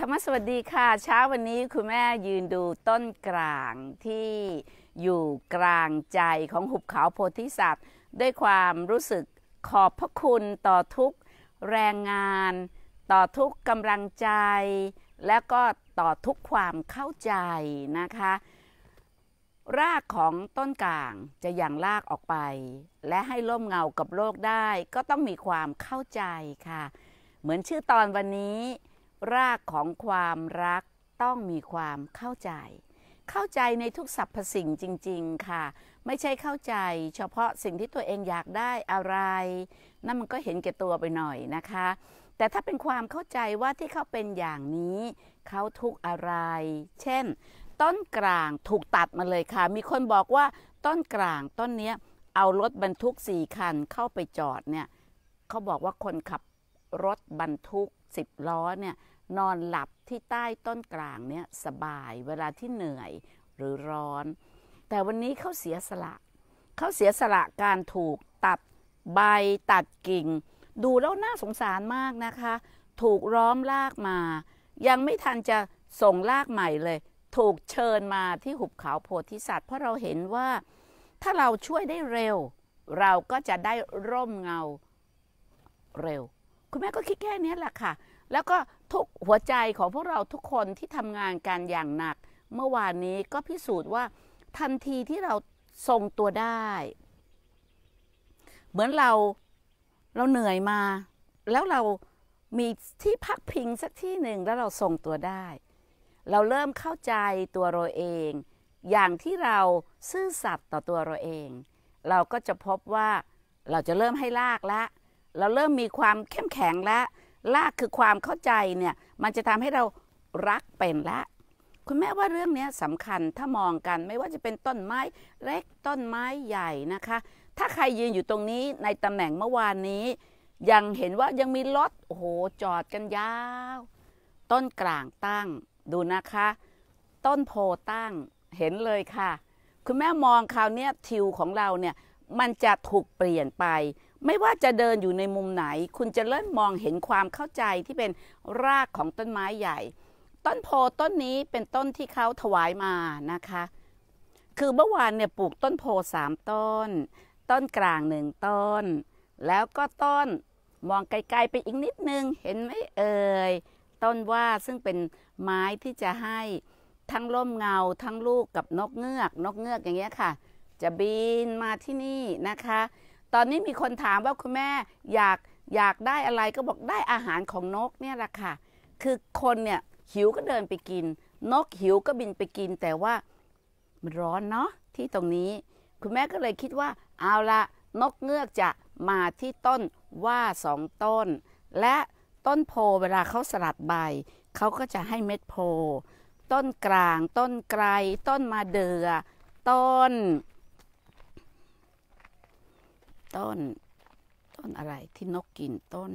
รมสวัสดีค่ะเช้าวันนี้คุณแม่ยืนดูต้นกลางที่อยู่กลางใจของหุบเขาโพธิสัตว์ด้วยความรู้สึกขอบพระคุณต่อทุกแรงงานต่อทุกกำลังใจและก็ต่อทุกความเข้าใจนะคะรากของต้นกลางจะยังรากออกไปและให้ร่มเงากับโลกได้ก็ต้องมีความเข้าใจค่ะเหมือนชื่อตอนวันนี้รากของความรักต้องมีความเข้าใจในทุกสรรพสิ่งจริงๆค่ะไม่ใช่เข้าใจเฉพาะสิ่งที่ตัวเองอยากได้อะไรนั่นมันก็เห็นแก่ตัวไปหน่อยนะคะแต่ถ้าเป็นความเข้าใจว่าที่เขาเป็นอย่างนี้เขาทุกข์อะไรเช่นต้นกลางถูกตัดมาเลยค่ะมีคนบอกว่าต้นกลางต้นนี้เอารถบรรทุก4 คันเข้าไปจอดเนี่ยเขาบอกว่าคนขับรถบรรทุก10 ล้อเนี่ยนอนหลับที่ใต้ต้นกลางเนี่ยสบายเวลาที่เหนื่อยหรือร้อนแต่วันนี้เขาเสียสละการถูกตัดใบตัดกิ่งดูแล้วน่าสงสารมากนะคะถูกล้อมรากมายังไม่ทันจะส่งรากใหม่เลยถูกเชิญมาที่หุบเขาโพธิสัตว์เพราะเราเห็นว่าถ้าเราช่วยได้เร็วเราก็จะได้ร่มเงาเร็วคุณแม่ก็คิดแค่นี้แหละค่ะแล้วก็ทุกหัวใจของพวกเราทุกคนที่ทำงานกันอย่างหนักเมื่อวานนี้ก็พิสูจน์ว่าทันทีที่เราทรงตัวได้เหมือนเราเหนื่อยมาแล้วเรามีที่พักพิงสักที่หนึ่งแล้วเราทรงตัวได้เราเริ่มเข้าใจตัวเราเองอย่างที่เราซื่อสัตย์ต่อตัวเราเองเราก็จะพบว่าเราจะเริ่มให้รากแล้วเราเริ่มมีความเข้มแข็งแล้วรากคือความเข้าใจเนี่ยมันจะทำให้เรารักเป็นละคุณแม่ว่าเรื่องนี้สำคัญถ้ามองกันไม่ว่าจะเป็นต้นไม้เล็กต้นไม้ใหญ่นะคะถ้าใครยืนอยู่ตรงนี้ในตำแหน่งเมื่อวานนี้ยังเห็นว่ายังมีรถโอ้โหจอดกันยาวต้นกลางตั้งดูนะคะต้นโพตั้งเห็นเลยค่ะคุณแม่มองคราวนี้ทิวของเราเนี่ยมันจะถูกเปลี่ยนไปไม่ว่าจะเดินอยู่ในมุมไหนคุณจะเริ่มมองเห็นความเข้าใจที่เป็นรากของต้นไม้ใหญ่ต้นโพต้นนี้เป็นต้นที่เขาถวายมานะคะคือเมื่อวานเนี่ยปลูกต้นโพ3 ต้นต้นกลาง1 ต้นแล้วก็ต้นมองไกลๆไปอีกนิดนึงเห็นไหมเอ่ยต้นว่าซึ่งเป็นไม้ที่จะให้ทั้งร่มเงาทั้งลูกกับนกเงือกอย่างเงี้ยค่ะจะบินมาที่นี่นะคะตอนนี้มีคนถามว่าคุณแม่อยากได้อะไรก็บอกได้อาหารของนกเนี่ยแหละค่ะคือคนเนี่ยหิวก็เดินไปกินนกหิวก็บินไปกินแต่ว่ามันร้อนเนาะที่ตรงนี้คุณแม่ก็เลยคิดว่าเอาละนกเงือกจะมาที่ต้นว่า2 ต้นและต้นโพเวลาเขาสลัดใบเขาก็จะให้เม็ดโพต้นกลางต้นไกรต้นมะเดื่อต้นอะไรที่นกกินต้น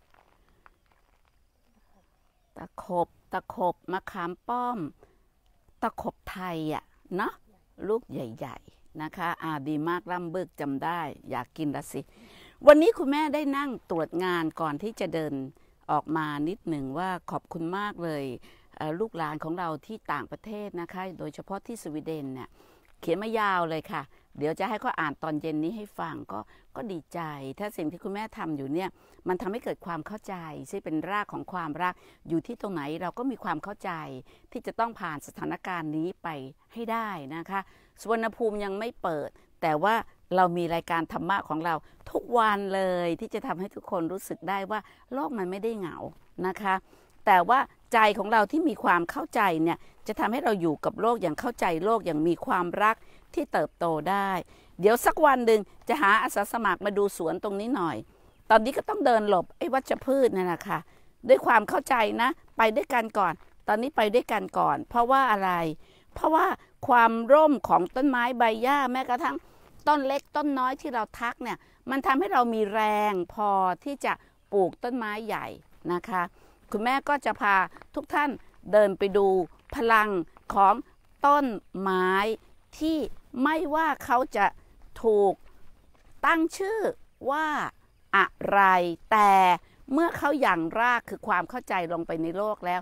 ตะขบมะขามป้อมตะขบไทยอ่ะเนาะลูกใหญ่ๆนะคะดีมากร่ำบึกจำได้อยากกินละสิวันนี้คุณแม่ได้นั่งตรวจงานก่อนที่จะเดินออกมานิดหนึ่งว่าขอบคุณมากเลยลูกหลานของเราที่ต่างประเทศนะคะโดยเฉพาะที่สวีเดนเนี่ยเขียนมายาวเลยค่ะเดี๋ยวจะให้เขาอ่านตอนเย็นนี้ให้ฟังก็ดีใจถ้าสิ่งที่คุณแม่ทำอยู่เนี่ยมันทำให้เกิดความเข้าใจซึ่งเป็นรากของความรักอยู่ที่ตรงไหนเราก็มีความเข้าใจที่จะต้องผ่านสถานการณ์นี้ไปให้ได้นะคะสุวรรณภูมิยังไม่เปิดแต่ว่าเรามีรายการธรรมะของเราทุกวันเลยที่จะทำให้ทุกคนรู้สึกได้ว่าโลกมันไม่ได้เหงานะคะแต่ว่าใจของเราที่มีความเข้าใจเนี่ยจะทำให้เราอยู่กับโลกอย่างเข้าใจโลกอย่างมีความรักที่เติบโตได้เดี๋ยวสักวันหนึ่งจะหาอาสาสมัครมาดูสวนตรงนี้หน่อยตอนนี้ก็ต้องเดินหลบไอ้วัชพืชนั่นแหละค่ะด้วยความเข้าใจนะไปด้วยกันก่อนตอนนี้ไปด้วยกันก่อนเพราะว่าอะไรเพราะว่าความร่มของต้นไม้ใบหญ้าแม้กระทั่งต้นเล็กต้นน้อยที่เราทักเนี่ยมันทำให้เรามีแรงพอที่จะปลูกต้นไม้ใหญ่นะคะคุณแม่ก็จะพาทุกท่านเดินไปดูพลังของต้นไม้ที่ไม่ว่าเขาจะถูกตั้งชื่อว่าอะไรแต่เมื่อเขาหยั่งรากคือความเข้าใจลงไปในโลกแล้ว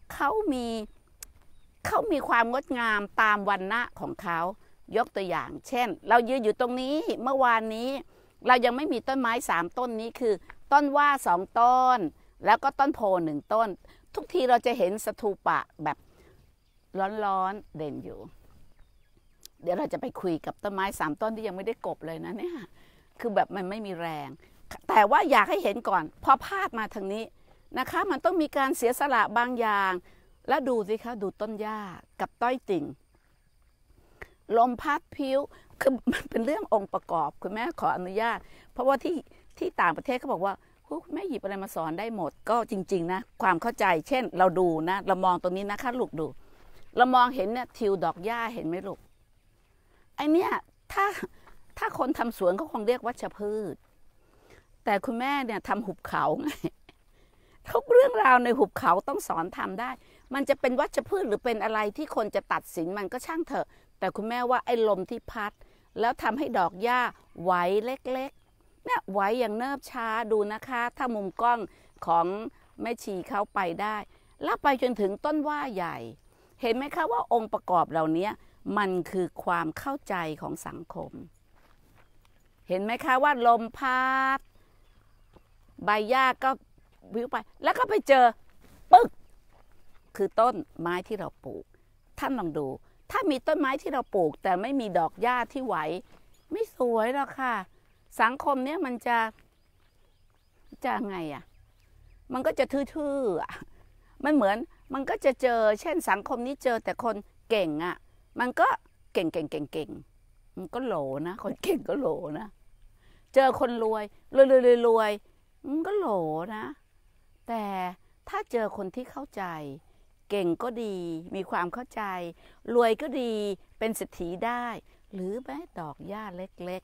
เขามีความงดงามตามวรรณะของเขายกตัวอย่างเช่นเรายืนอยู่ตรงนี้เมื่อวานนี้เรายังไม่มีต้นไม้3ต้นนี้คือต้นว่า2ต้นแล้วก็ต้นโพ1ต้นทุกทีเราจะเห็นสถูปะแบบร้อนๆเด่นอยู่เดี๋ยวเราจะไปคุยกับต้นไม้3ต้นที่ยังไม่ได้กบเลยนะเนี่ยคือแบบมันไม่มีแรงแต่ว่าอยากให้เห็นก่อนพอพาดมาทางนี้นะคะมันต้องมีการเสียสละบางอย่างแล้วดูสิคะดูต้นหญ้ากับต้อยติ่งลมพัดพิ้วคือมันเป็นเรื่ององค์ประกอบคุณแม่ขออนุญาตเพราะว่าที่ต่างประเทศเขาบอกว่าคุณแม่หยิบอะไรมาสอนได้หมดก็จริงๆนะความเข้าใจเช่นเราดูนะเรามองตรงนี้นะคะลูกดูเรามองเห็นเนี่ยทิวดอกหญ้าเห็นไหมลูกไอเนี่ยถ้าคนทำสวนเขาคงเรียกวัชพืชแต่คุณแม่เนี่ยทำหุบเขาไงทุกเรื่องราวในหุบเขาต้องสอนทำได้มันจะเป็นวัชพืชหรือเป็นอะไรที่คนจะตัดสินมันก็ช่างเถอะแต่คุณแม่ว่าไอ้ลมที่พัดแล้วทำให้ดอกหญ้าไหวเล็กๆเนี่ยไหวอย่างเนิบช้าดูนะคะถ้ามุมกล้องของแม่ชีเข้าไปได้แล้วไปจนถึงต้นว่าใหญ่เห็นไหมคะว่าองค์ประกอบเหล่านี้มันคือความเข้าใจของสังคมเห็นไหมคะว่าลมพัดใบหญ้าก็วิวไปแล้วก็ไปเจอปึ๊กคือต้นไม้ที่เราปลูกท่านลองดูถ้ามีต้นไม้ที่เราปลูกแต่ไม่มีดอกหญ้าที่ไหวไม่สวยหรอกค่ะสังคมเนี้ยมันจะไงอ่ะมันก็จะทื่อๆอ่ะมันเหมือนมันก็จะเจอเช่นสังคมนี้เจอแต่คนเก่งอ่ะมันก็เก่งมันก็โหลนะคนเก่งก็โหลนะเจอคนรวยรวยมันก็โหลนะแต่ถ้าเจอคนที่เข้าใจเก่งก็ดีมีความเข้าใจรวยก็ดีเป็นเศรษฐีได้หรือแม้ดอกหญ้าเล็ก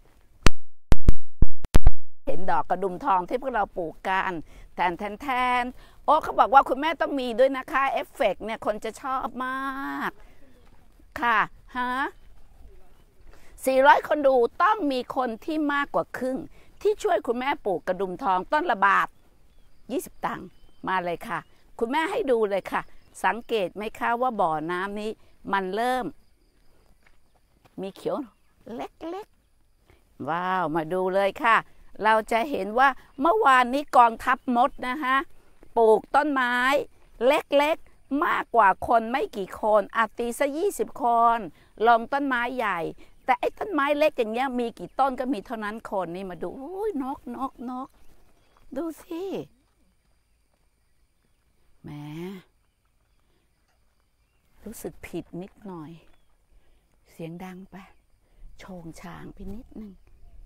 ๆเห็นดอกกระดุมทองที่พวกเราปลูกกันแทนโอ้เขาบอกว่าคุณแม่ต้องมีด้วยนะคะเอฟเฟกต์เนี่ยคนจะชอบมากค่ะฮะ400 คนดูต้องมีคนที่มากกว่าครึ่งที่ช่วยคุณแม่ปลูกกระดุมทองต้นละบาท20 ตังค์มาเลยค่ะคุณแม่ให้ดูเลยค่ะสังเกตไหมคะว่าบ่อน้ำนี้มันเริ่มมีเขียวเล็กๆว้าวมาดูเลยค่ะเราจะเห็นว่าเมื่อวานนี้กองทัพมดนะคะปลูกต้นไม้เล็กๆมากกว่าคนไม่กี่คนอาจตีซะ20 คนลงต้นไม้ใหญ่แต่ไอ้ต้นไม้เล็กอย่างเงี้ยมีกี่ต้นก็มีเท่านั้นคนนี่มาดูโอ้ยนกดูสิแหมรู้สึกผิดนิดหน่อยเสียงดังไปโชงช่างไปนิดนึง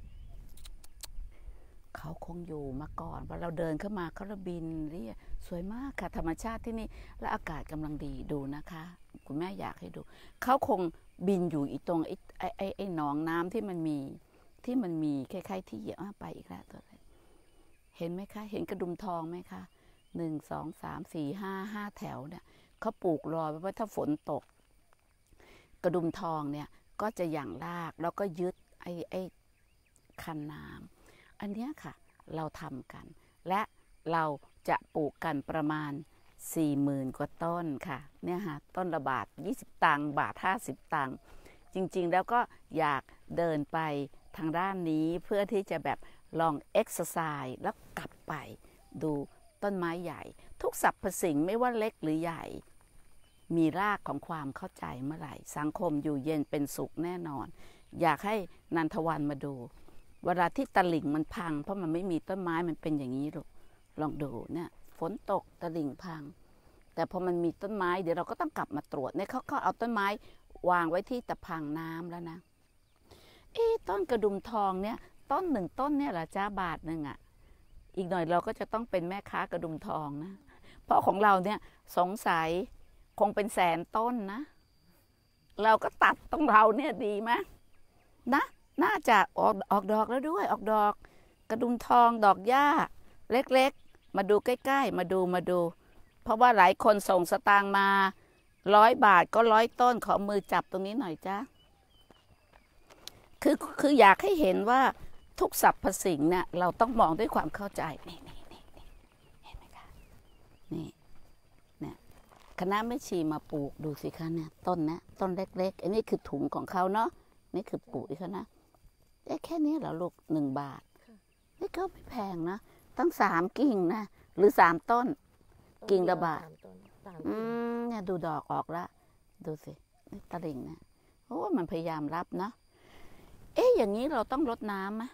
เขาคงอยู่มาก่อนพอเราเดินเข้ามาเขาระบินเรียสวยมากค่ะธรรมชาติที่นี่และอากาศกำลังดีดูนะคะคุณแม่อยากให้ดูเขาคงบินอยู่อีตรงไอ้หนองน้ำที่มันมีคล้ายๆที่เหยียบไปอีกแล้วตัวเห็นไหมคะเห็นกระดุมทองไหมคะ1 2 3 4 5แถวเนี่ยเขาปลูกรอไว้ว่าถ้าฝนตกกระดุมทองเนี่ยก็จะหยั่งรากแล้วก็ยึดไอ้คันน้ำอันนี้ค่ะเราทำกันและเราจะปลูกกันประมาณ40,000 กว่าต้นค่ะเนี่ยค่ะต้นละบาท20 ตังค์บาท50 ตังค์จริงๆแล้วก็อยากเดินไปทางด้านนี้เพื่อที่จะแบบลองเอ็กซ์ไซส์แล้วกลับไปดูต้นไม้ใหญ่ทุกสรรพสิ่งไม่ว่าเล็กหรือใหญ่มีรากของความเข้าใจเมื่อไหร่สังคมอยู่เย็นเป็นสุขแน่นอนอยากให้นันทวันมาดูเวลาที่ตลิ่งมันพังเพราะมันไม่มีต้นไม้มันเป็นอย่างนี้ลูกลองดูเนี่ยฝนตกตลิ่งพังแต่พอมันมีต้นไม้เดี๋ยวเราก็ต้องกลับมาตรวจเนี่ยเขาเอาต้นไม้วางไว้ที่ตะพังน้ำแล้วนะต้นกระดุมทองเนี่ยต้น1 ต้นเนี่ยเหรอจ้าบาท1อ่ะอีกหน่อยเราก็จะต้องเป็นแม่ค้ากระดุมทองนะเพราะของเราเนี่ยสงสัยคงเป็นแสนต้นนะเราก็ตัดต้องเราเนี่ยดีไหมนะน่าจะออกดอกแล้วด้วยออกดอกกระดุมทองดอกหญ้าเล็กๆมาดูใกล้ๆมาดูเพราะว่าหลายคนส่งสตางค์มา100 บาทก็100 ต้นขอมือจับตรงนี้หน่อยจ้าคืออยากให้เห็นว่าทุกสรรพสิ่งเนี่ยเราต้องมองด้วยความเข้าใจนี่เห็นไหมคะนี่เนี่ยคณะแม่ชีมาปลูกดูสิคะเนี่ยต้นนะต้นเล็กๆอันนี้คือถุงของเขาเนาะนี่คือปุ๋ยเขานะแค่นี้เหรอลูก1 บาทนี่ก็ไม่แพงนะตั้ง3 กิ่งนะหรือ3 ต้นกิ่งละบาทเนี่ยดูดอกออกแล้วดูสินี่ตะลิ่งนะเพราะว่ามันพยายามรับนะอย่างนี้เราต้องรดน้ำไหม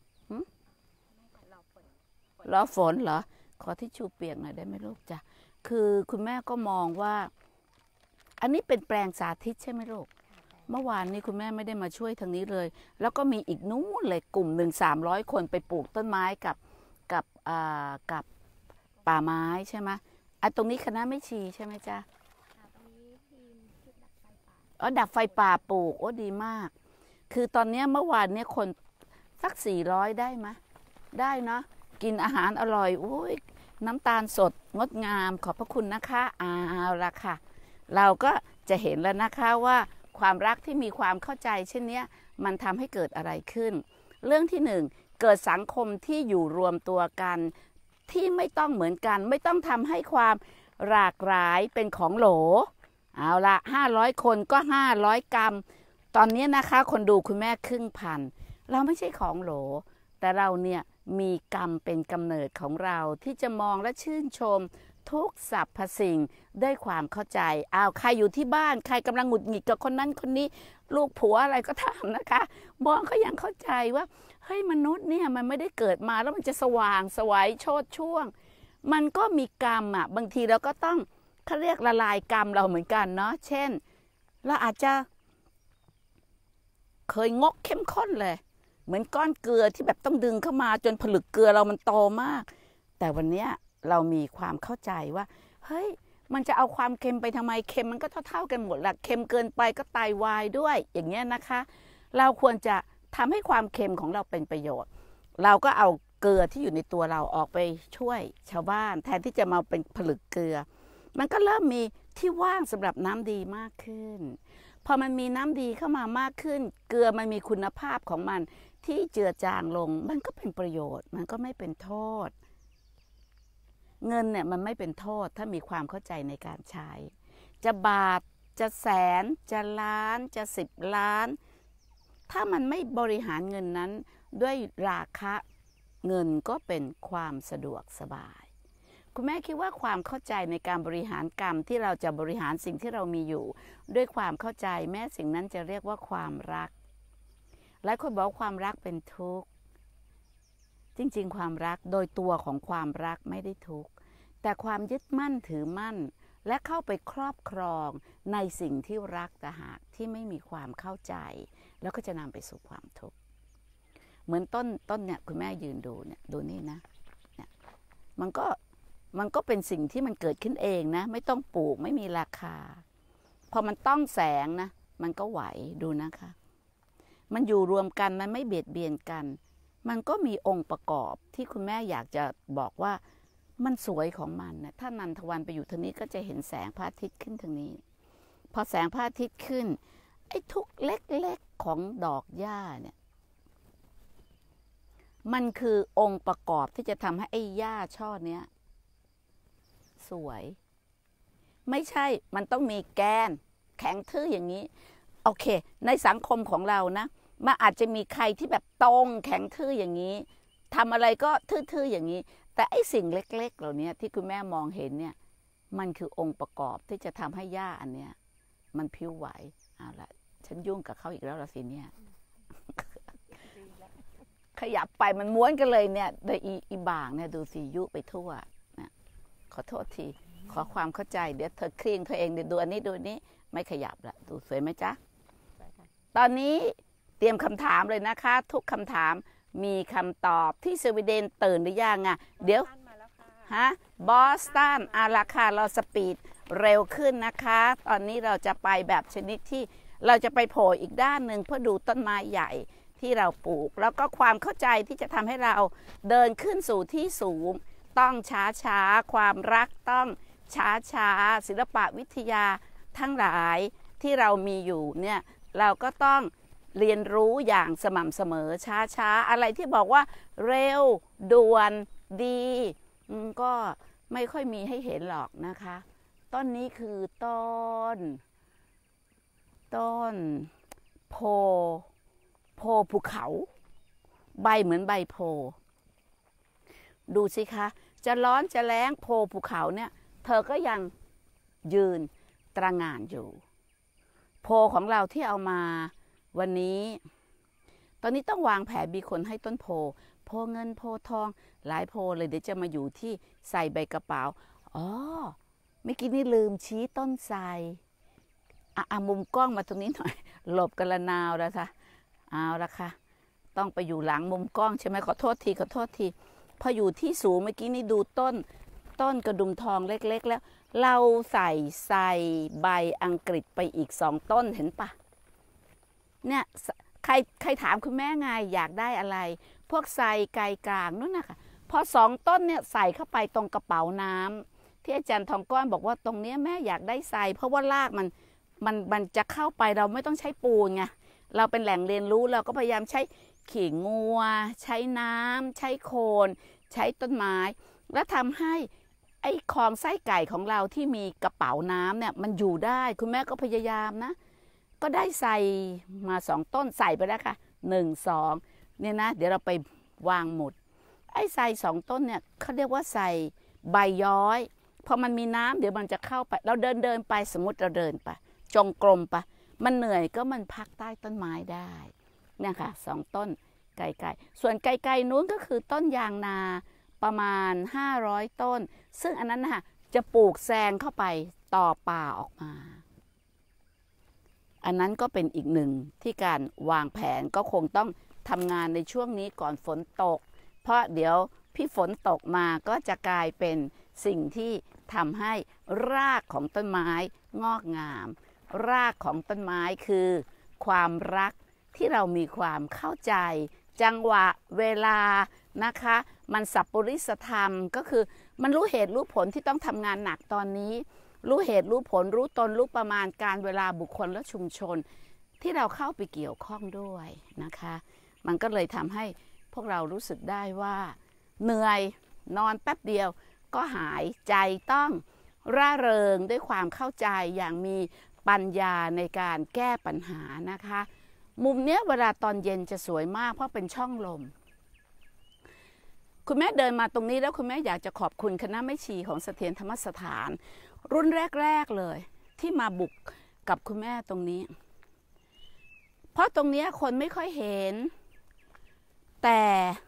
รอฝนเหรอขอทิชชู่เปียกหน่อยได้ไหมลูกจ้ะคือคุณแม่ก็มองว่าอันนี้เป็นแปลงสาธิตใช่ไหมลูกเมื่อวานนี้คุณแม่ไม่ได้มาช่วยทางนี้เลยแล้วก็มีอีกนู้นเลยกลุ่มหนึ่ง300 คนไปปลูกต้นไม้กับป่าไม้ใช่ไหมตรงนี้คณะไม่ชีใช่ไหมจ๊ะตรงนี้ทีมชุดดับไฟป่าดับไฟป่าปลูกดีมากคือตอนนี้เมื่อวานนี้คนสัก400ได้ไหมได้เนาะกินอาหารอร่อยน้ำตาลสดงดงามขอบพระคุณนะคะเอาละค่ะเราก็จะเห็นแล้วนะคะว่าความรักที่มีความเข้าใจเช่นนี้มันทำให้เกิดอะไรขึ้นเรื่องที่1เกิดสังคมที่อยู่รวมตัวกันที่ไม่ต้องเหมือนกันไม่ต้องทำให้ความหลากหลายเป็นของโหลเอาละ500 คนก็500 กรัมตอนนี้นะคะคนดูคุณแม่1,000เราไม่ใช่ของโหลแต่เราเนี่ยมีกรรมเป็นกำเนิดของเราที่จะมองและชื่นชมทุกสรรพสิ่งด้วยความเข้าใจใครอยู่ที่บ้านใครกำลังหงุดหงิดกับคนนั้นคนนี้ลูกผัวอะไรก็ตามนะคะมองเขายังเข้าใจว่าเฮ้ยมนุษย์เนี่ยมันไม่ได้เกิดมาแล้วมันจะสว่างไสวโชติช่วงมันก็มีกรรมบางทีเราก็ต้องเขาเรียกละลายกรรมเราเหมือนกันเนาะเช่นเราอาจจะเคยงกเข้มข้นเลยเหมือนก้อนเกลือที่แบบต้องดึงเข้ามาจนผลึกเกลือเรามันโตมากแต่วันนี้เรามีความเข้าใจว่าเฮ้ยมันจะเอาความเค็มไปทำไมเค็มมันก็เท่ากันหมดแหละเค็มเกินไปก็ไตวายด้วยอย่างเงี้ยนะคะเราควรจะทำให้ความเค็มของเราเป็นประโยชน์เราก็เอาเกลือที่อยู่ในตัวเราออกไปช่วยชาวบ้านแทนที่จะมาเป็นผลึกเกลือมันก็เริ่มมีที่ว่างสำหรับน้ำดีมากขึ้นพอมันมีน้ำดีเข้ามามากขึ้นเกลือมันมีคุณภาพของมันที่เจือจางลงมันก็เป็นประโยชน์มันก็ไม่เป็นโทษเงินเนี่ยมันไม่เป็นโทษถ้ามีความเข้าใจในการใช้จะบาทจะแสนจะล้านจะ10 ล้านถ้ามันไม่บริหารเงินนั้นด้วยราคะเงินก็เป็นความสะดวกสบายคุณแม่คิดว่าความเข้าใจในการบริหารกรรมที่เราจะบริหารสิ่งที่เรามีอยู่ด้วยความเข้าใจแม้สิ่งนั้นจะเรียกว่าความรักหลายคนบอกความรักเป็นทุกข์จริงๆความรักโดยตัวของความรักไม่ได้ทุกข์แต่ความยึดมั่นถือมั่นและเข้าไปครอบครองในสิ่งที่รักแต่หากที่ไม่มีความเข้าใจแล้วก็จะนำไปสู่ความทุกข์เหมือนต้นเนี่ยคุณแม่ยืนดูเนี่ยดูนี่นะเนี่ยมันก็เป็นสิ่งที่มันเกิดขึ้นเองนะไม่ต้องปลูกไม่มีราคาพอมันต้องแสงนะมันก็ไหวดูนะคะมันอยู่รวมกันมันไม่เบียดเบียนกันมันก็มีองค์ประกอบที่คุณแม่อยากจะบอกว่ามันสวยของมันนะถ้านันทวันไปอยู่ทางนี้ก็จะเห็นแสงพระอาทิตย์ขึ้นทางนี้พอแสงพระอาทิตย์ขึ้นไอ้ทุกเล็กๆของดอกหญ้าเนี่ยมันคือองค์ประกอบที่จะทำให้ไอ้หญ้าช่อเนี้ยสวยไม่ใช่มันต้องมีแกนแข็งทื่ออย่างนี้โอเคในสังคมของเรานะมันอาจจะมีใครที่แบบตรงแข็งทื่ออย่างนี้ทำอะไรก็ทื่อๆอย่างนี้แต่ไอ้สิ่งเล็กๆเหล่านี้ที่คุณแม่มองเห็นเนี่ยมันคือองค์ประกอบที่จะทำให้หญ้าอันเนี้ยมันพิ้วไหวเอาละฉันยุ่งกับเขาอีกแล้วละสิเนี่ย ขยับไปมันม้วนกันเลยเนี่ยโดยอีบางเนี่ยดูสิยุไปทั่วนะขอโทษทีขอความเข้าใจเดี๋ยวเธอคลี่งเธอเองเดี๋ยวดูอันนี้ดูนี้ไม่ขยับละดูสวยไหมจ๊ะตอนนี้เตรียมคำถามเลยนะคะทุกคำถามมีคำตอบที่สวีเดนตื่นหรือยังเดี๋ยวบอสตันราคาเราสปีดเร็วขึ้นนะคะตอนนี้เราจะไปแบบชนิดที่เราจะไปโผล่อีกด้านหนึ่งเพื่อดูต้นไม้ใหญ่ที่เราปลูกแล้วก็ความเข้าใจที่จะทำให้เราเดินขึ้นสู่ที่สูงต้องช้าความรักต้องช้าศิลปะวิทยาทั้งหลายที่เรามีอยู่เนี่ยเราก็ต้องเรียนรู้อย่างสม่ำเสมอช้าอะไรที่บอกว่าเร็วด่วนดีก็ไม่ค่อยมีให้เห็นหรอกนะคะต้นนี้คือต้นโพภูเขาใบเหมือนใบโพดูสิคะจะร้อนจะแล้งโพภูเขาเนี่ยเธอก็ยังยืนตระหง่านอยู่โพของเราที่เอามาวันนี้ตอนนี้ต้องวางแผนมีคนให้ต้นโพเงินโพทองหลายโพเลยเดี๋ยวจะมาอยู่ที่ใส่ใบกระเป๋าอ๋อเมื่อกี้นี่ลืมชี้ต้นไทรมุมกล้องมาตรงนี้หน่อยหลบกันละนาวแล้วค่ะเอาละค่ะต้องไปอยู่หลังมุมกล้องใช่ไหมขอโทษทีพออยู่ที่สูงเมื่อกี้นี่ดูต้นกระดุมทองเล็กๆแล้วเราใส่ใบอังกฤษไปอีก2 ต้นเห็นปะเนี่ยใครถามคุณแม่ไงอยากได้อะไรพวกไทรไกลกลางนู่นนะคะพอ2 ต้นเนี่ยใส่เข้าไปตรงกระเป๋าน้ำที่อาจารย์ทองก้อนบอกว่าตรงนี้แม่อยากได้ไทรเพราะว่ารากมันจะเข้าไปเราไม่ต้องใช้ปูนไงเราเป็นแหล่งเรียนรู้เราก็พยายามใช้ขี้งัวใช้น้ำใช้โคลนใช้ต้นไม้แล้วทำให้ไอ้คลองไส้ไก่ของเราที่มีกระเป๋าน้ำเนี่ยมันอยู่ได้คุณแม่ก็พยายามนะก็ได้ใส่มา2 ต้นใส่ไปแล้วค่ะ1 2เนี่ยนะเดี๋ยวเราไปวางหมุดไอ้ใส่2 ต้นเนี่ยเขาเรียกว่าใส่ใบย้อยพอมันมีน้ำเดี๋ยวมันจะเข้าไปเราเดินไปสมมติเราเดินไปจงกรมไปมันเหนื่อยก็มันพักใต้ต้นไม้ได้เนี่ยค่ะ2 ต้นไกลๆส่วนไกลๆนู้นก็คือต้นยางนาประมาณ500 ต้นซึ่งอันนั้นนะคะจะปลูกแซงเข้าไปต่อป่าออกมาอันนั้นก็เป็นอีกหนึ่งที่การวางแผนก็คงต้องทำงานในช่วงนี้ก่อนฝนตกเพราะเดี๋ยวพี่ฝนตกมาก็จะกลายเป็นสิ่งที่ทำให้รากของต้นไม้งอกงามรากของต้นไม้คือความรักที่เรามีความเข้าใจจังหวะเวลานะคะมันสัพปริสธรรมก็คือมันรู้เหตุรู้ผลที่ต้องทำงานหนักตอนนี้รู้เหตุรู้ผลรู้ตนรู้ประมาณการเวลาบุคคลและชุมชนที่เราเข้าไปเกี่ยวข้องด้วยนะคะมันก็เลยทำให้พวกเรารู้สึกได้ว่าเหนื่อยนอนแป๊บเดียวก็หายใจต้องร่าเริงด้วยความเข้าใจอย่างมีปัญญาในการแก้ปัญหานะคะมุมเนี้ยเวลาตอนเย็นจะสวยมากเพราะเป็นช่องลมคุณแม่เดินมาตรงนี้แล้วคุณแม่อยากจะขอบคุณคณะแม่ชีของเสถียรธรรมสถานรุ่นแรกๆเลยที่มาบุกกับคุณแม่ตรงนี้เพราะตรงนี้คนไม่ค่อยเห็นแต่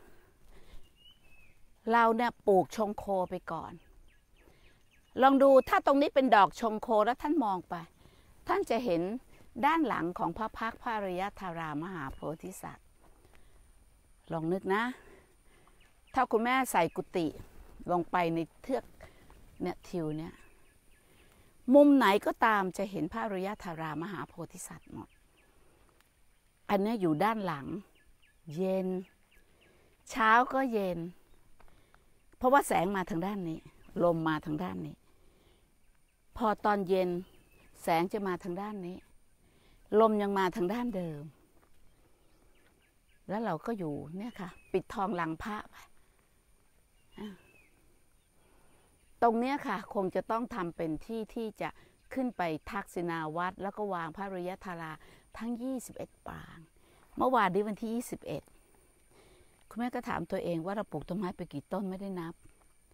เราเนี่ยปลูกชงโคไปก่อนลองดูถ้าตรงนี้เป็นดอกชงโคแล้วท่านมองไปท่านจะเห็นด้านหลังของพระพักตร์พระอริยธารามหาโพธิสัตว์ลองนึกนะถ้าคุณแม่ใส่กุฏิลงไปในเทือกเนี่ยทิวเนี่ยมุมไหนก็ตามจะเห็นพระอริยธารามหาโพธิสัตว์หมดอันนี้อยู่ด้านหลังเย็นเช้าก็เย็นเพราะว่าแสงมาทางด้านนี้ลมมาทางด้านนี้พอตอนเย็นแสงจะมาทางด้านนี้ลมยังมาทางด้านเดิมแล้วเราก็อยู่เนี่ยค่ะปิดทองหลังพระไปตรงเนี้ยค่ะคงจะต้องทำเป็นที่ที่จะขึ้นไปทักษิณาวัดแล้วก็วางพระอริยธาราทั้ง21 ปางเมื่อวานนี้วันที่21คุณแม่ก็ถามตัวเองว่าเราปลูกต้นไม้ไปกี่ต้นไม่ได้นับ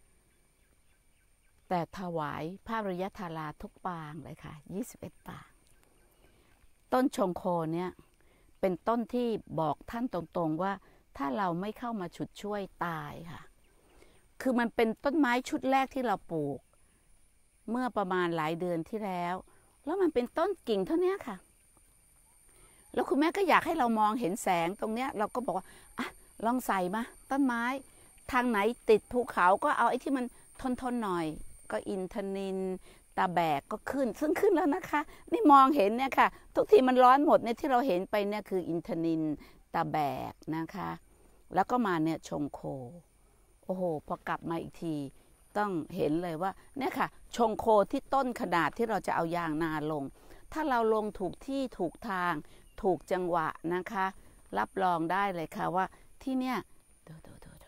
แต่ถวายพระอริยธาราทุกปางเลยค่ะ21 ปางต้นชงโคเนี่ยเป็นต้นที่บอกท่านตรงๆว่าถ้าเราไม่เข้ามาฉุดช่วยตายค่ะคือมันเป็นต้นไม้ชุดแรกที่เราปลูกเมื่อประมาณหลายเดือนที่แล้วมันเป็นต้นกิ่งเท่านี้ค่ะแล้วคุณแม่ก็อยากให้เรามองเห็นแสงตรงเนี้ยเราก็บอกว่าอ่ะลองใส่มาต้นไม้ทางไหนติดภูเขาก็เอาไอ้ที่มันทนหน่อยก็อินทนิลตาแบกก็ขึ้นซึ่งขึ้นแล้วนะคะนี่มองเห็นเนี่ยค่ะทุกทีมันร้อนหมดเนี่ยที่เราเห็นไปเนี่ยคืออินทนิลตาแบกนะคะแล้วก็มาเนี่ยชงโคโอ้โหพอกลับมาอีกทีต้องเห็นเลยว่าเนี่ยค่ะชงโคที่ต้นขนาดที่เราจะเอายางนาลงถ้าเราลงถูกที่ถูกทางถูกจังหวะนะคะรับรองได้เลยค่ะว่าที่เนี่ย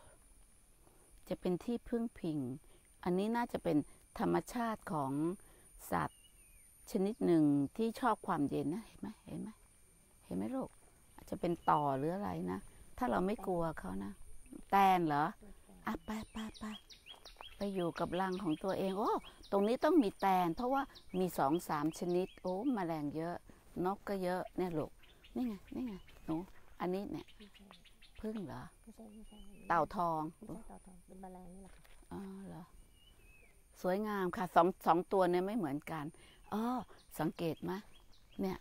จะเป็นที่พึ่งพิงอันนี้น่าจะเป็นธรรมชาติของสัตว์ชนิดหนึ่งที่ชอบความเย็นนะเห็นไหมลูกอาจจะเป็นต่อหรืออะไรนะถ้าเราไม่กลัวเขานะแตนเหรออ่ะไปอยู่กับรังของตัวเองโอ้ตรงนี้ต้องมีแตนเพราะว่ามี2-3ชนิดโอ้แมลงเยอะนกก็เยอะเนี่ยลูกนี่ไงหนูอันนี้เนี่ยพึ่งเหรอไม่ใช่เต่าทองไม่ใช่เต่าทองเป็นแมลงนี่แหละค่ะอ๋อเหรอสวยงามค่ะสองตัวเนี่ยไม่เหมือนกันอ๋อสังเกตไหมเนี่ย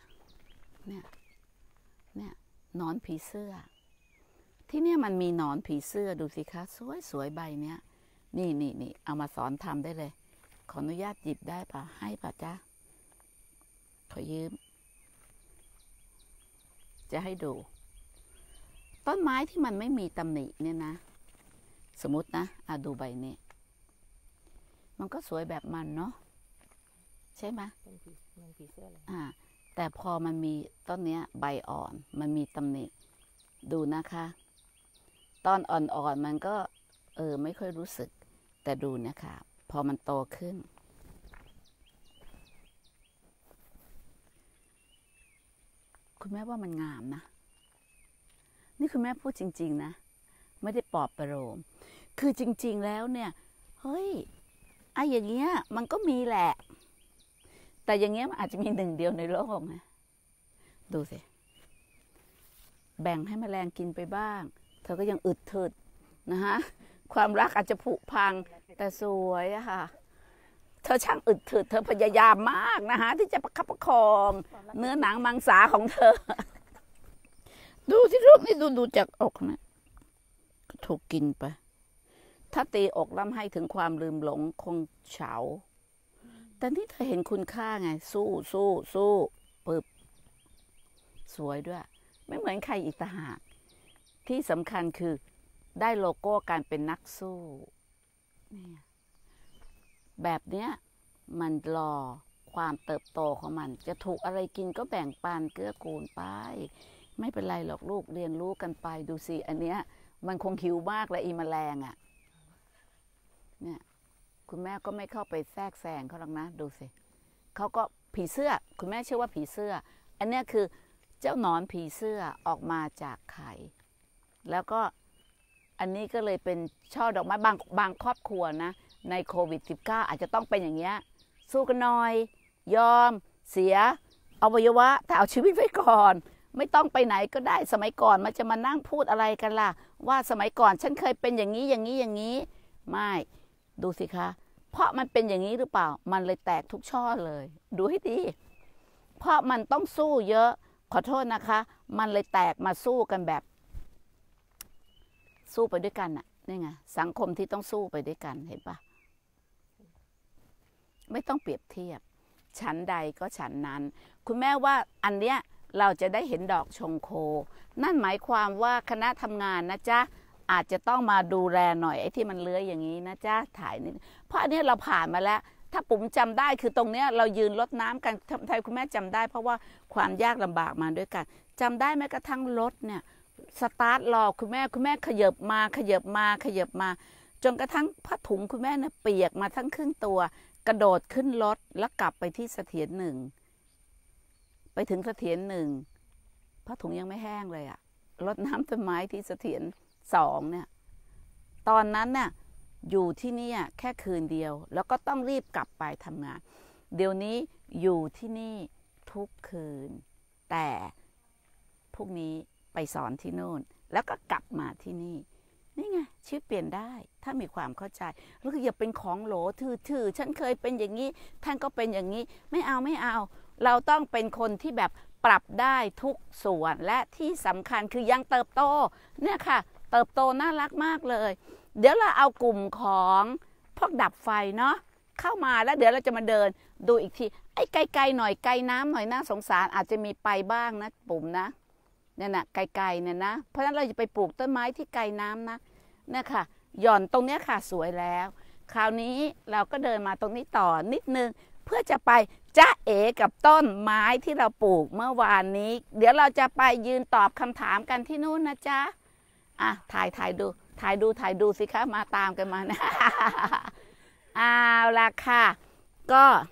หนอนผีเสื้อที่เนี่ยมันมีหนอนผีเสื้อดูสิคะสวยใบเนี้ยนี่เอามาสอนทำได้เลยขออนุญาตหยิบได้ปะให้ปะจ๊ะขอยืมจะให้ดูต้นไม้ที่มันไม่มีตำหนิเนี่ยนะสมมตินะดูใบนี้มันก็สวยแบบมันเนาะใช่ไหมเป็นผีเสื้อเลยแต่พอมันมีต้นเนี้ยใบอ่อนมันมีตำหนิดูนะคะตอนอ่อนมันก็ไม่ค่อยรู้สึกแต่ดูนะคะพอมันโตขึ้นคุณแม่ว่ามันงามนะนี่คุณแม่พูดจริงๆนะไม่ได้ปลอบประโลมคือจริงๆแล้วเนี่ยเฮ้ยอย่างเงี้ยมันก็มีแหละแต่อย่างเงี้ยมันอาจจะมีหนึ่งเดียวในโลกนะดูสิแบ่งให้แมลงกินไปบ้างเธอก็ยังอึดถึดนะฮะความรักอาจจะผุพังแต่สวยอะค่ะเธอช่างอึดถึดเธอพยายามมากนะฮะที่จะประคับประคองเนื้อหนังมังสาของเธอดูสิรูปนี้ดูจากอกนะก็ถูกกินไปถ้าตีอกล้ำให้ถึงความลืมหลงคงเฉาแต่นี่เธอเห็นคุณค่าไงสู้ปึ๊บสวยด้วยไม่เหมือนใครอีกต่างหากที่สำคัญคือได้โลโก้การเป็นนักสู้เนี่ยแบบเนี้ยมันรอความเติบโตของมันจะถูกอะไรกินก็แบ่งปันเกื้อกูลไปไม่เป็นไรหรอกลูกเรียนรู้กันไปดูสิอันเนี้ยมันคงหิวมากเลยอีแมลงอ่ะเนี่ยคุณแม่ก็ไม่เข้าไปแทรกแซงเขาหรอกนะดูสิเขาก็ผีเสื้อคุณแม่เชื่อว่าผีเสื้ออันเนี้ยคือเจ้าหนอนผีเสื้อออกมาจากไข่แล้วก็อันนี้ก็เลยเป็นช่อดอกไม้บางครอบครัวนะในโควิด -19 อาจจะต้องเป็นอย่างเงี้ยสู้กันหน่อยยอมเสียอวัยวะแต่เอาชีวิตไว้ก่อนไม่ต้องไปไหนก็ได้สมัยก่อนมันจะมานั่งพูดอะไรกันล่ะว่าสมัยก่อนฉันเคยเป็นอย่างนี้ไม่ดูสิคะเพราะมันเป็นอย่างนี้หรือเปล่ามันเลยแตกทุกช่อเลยดูให้ดีเพราะมันต้องสู้เยอะขอโทษนะคะมันเลยแตกมาสู้กันแบบสู้ไปด้วยกันน่ะนี่ไงสังคมที่ต้องสู้ไปด้วยกันเห็นปะไม่ต้องเปรียบเทียบฉันใดก็ฉันนั้นคุณแม่ว่าอันเนี้ยเราจะได้เห็นดอกชงโคนั่นหมายความว่าคณะทำงานนะจ๊ะอาจจะต้องมาดูแลหน่อยไอ้ที่มันเลื้อยอย่างนี้นะจ๊ะถ่ายนิดเพราะอันนี้เราผ่านมาแล้วถ้าปุ๋มจำได้คือตรงเนี้ยเรายืนรดน้ำกันไทยคุณแม่จำได้เพราะว่าความยากลำบากมาด้วยกันจำได้แม้กระทั่งรถเนี่ยสตาร์ทรอคุณแม่ขยับมาจนกระทั่งผ้าถุงคุณแม่เนี่ยเปียกมาทั้งครึ่งตัวกระโดดขึ้นรถแล้วกลับไปที่เสถียร1ไปถึงเสถียร1ผ้าถุงยังไม่แห้งเลยอะรดน้ำต้นไม้ที่เสถียร2เนี่ยตอนนั้นเนี่ยอยู่ที่นี่แค่คืนเดียวแล้วก็ต้องรีบกลับไปทำงานเดี๋ยวนี้อยู่ที่นี่ทุกคืนแต่พรุ่งนี้ไปสอนที่โน่นแล้วก็กลับมาที่นี่นี่ไงชีวิตเปลี่ยนได้ถ้ามีความเข้าใจแล้วก็อย่าเป็นของโหลถือฉันเคยเป็นอย่างนี้ท่านก็เป็นอย่างนี้ไม่เอาเราต้องเป็นคนที่แบบปรับได้ทุกส่วนและที่สำคัญคือยังเติบโตเนี่ยค่ะเติบโตน่ารักมากเลยเดี๋ยวเราเอากลุ่มของพวกดับไฟเนาะเข้ามาแล้วเดี๋ยวเราจะมาเดินดูอีกทีไอ้ไกลๆหน่อยไกลน้ำหน่อยน่าสงสารอาจจะมีไปบ้างนะปุ่มนะเนี่ยนะไกลๆเนี่ยนะเพราะฉะนั้นเราจะไปปลูกต้นไม้ที่ไกลน้ำนะเนี่ยค่ะหย่อนตรงนี้ค่ะสวยแล้วคราวนี้เราก็เดินมาตรงนี้ต่อนิดนึงเพื่อจะไปจ๊ะเอ๋กับต้นไม้ที่เราปลูกเมื่อวานนี้เดี๋ยวเราจะไปยืนตอบคำถามกันที่นู่นนะจ๊ะถ่ายดูสิคะมาตามกันมานะเอาล่ะค่ะก็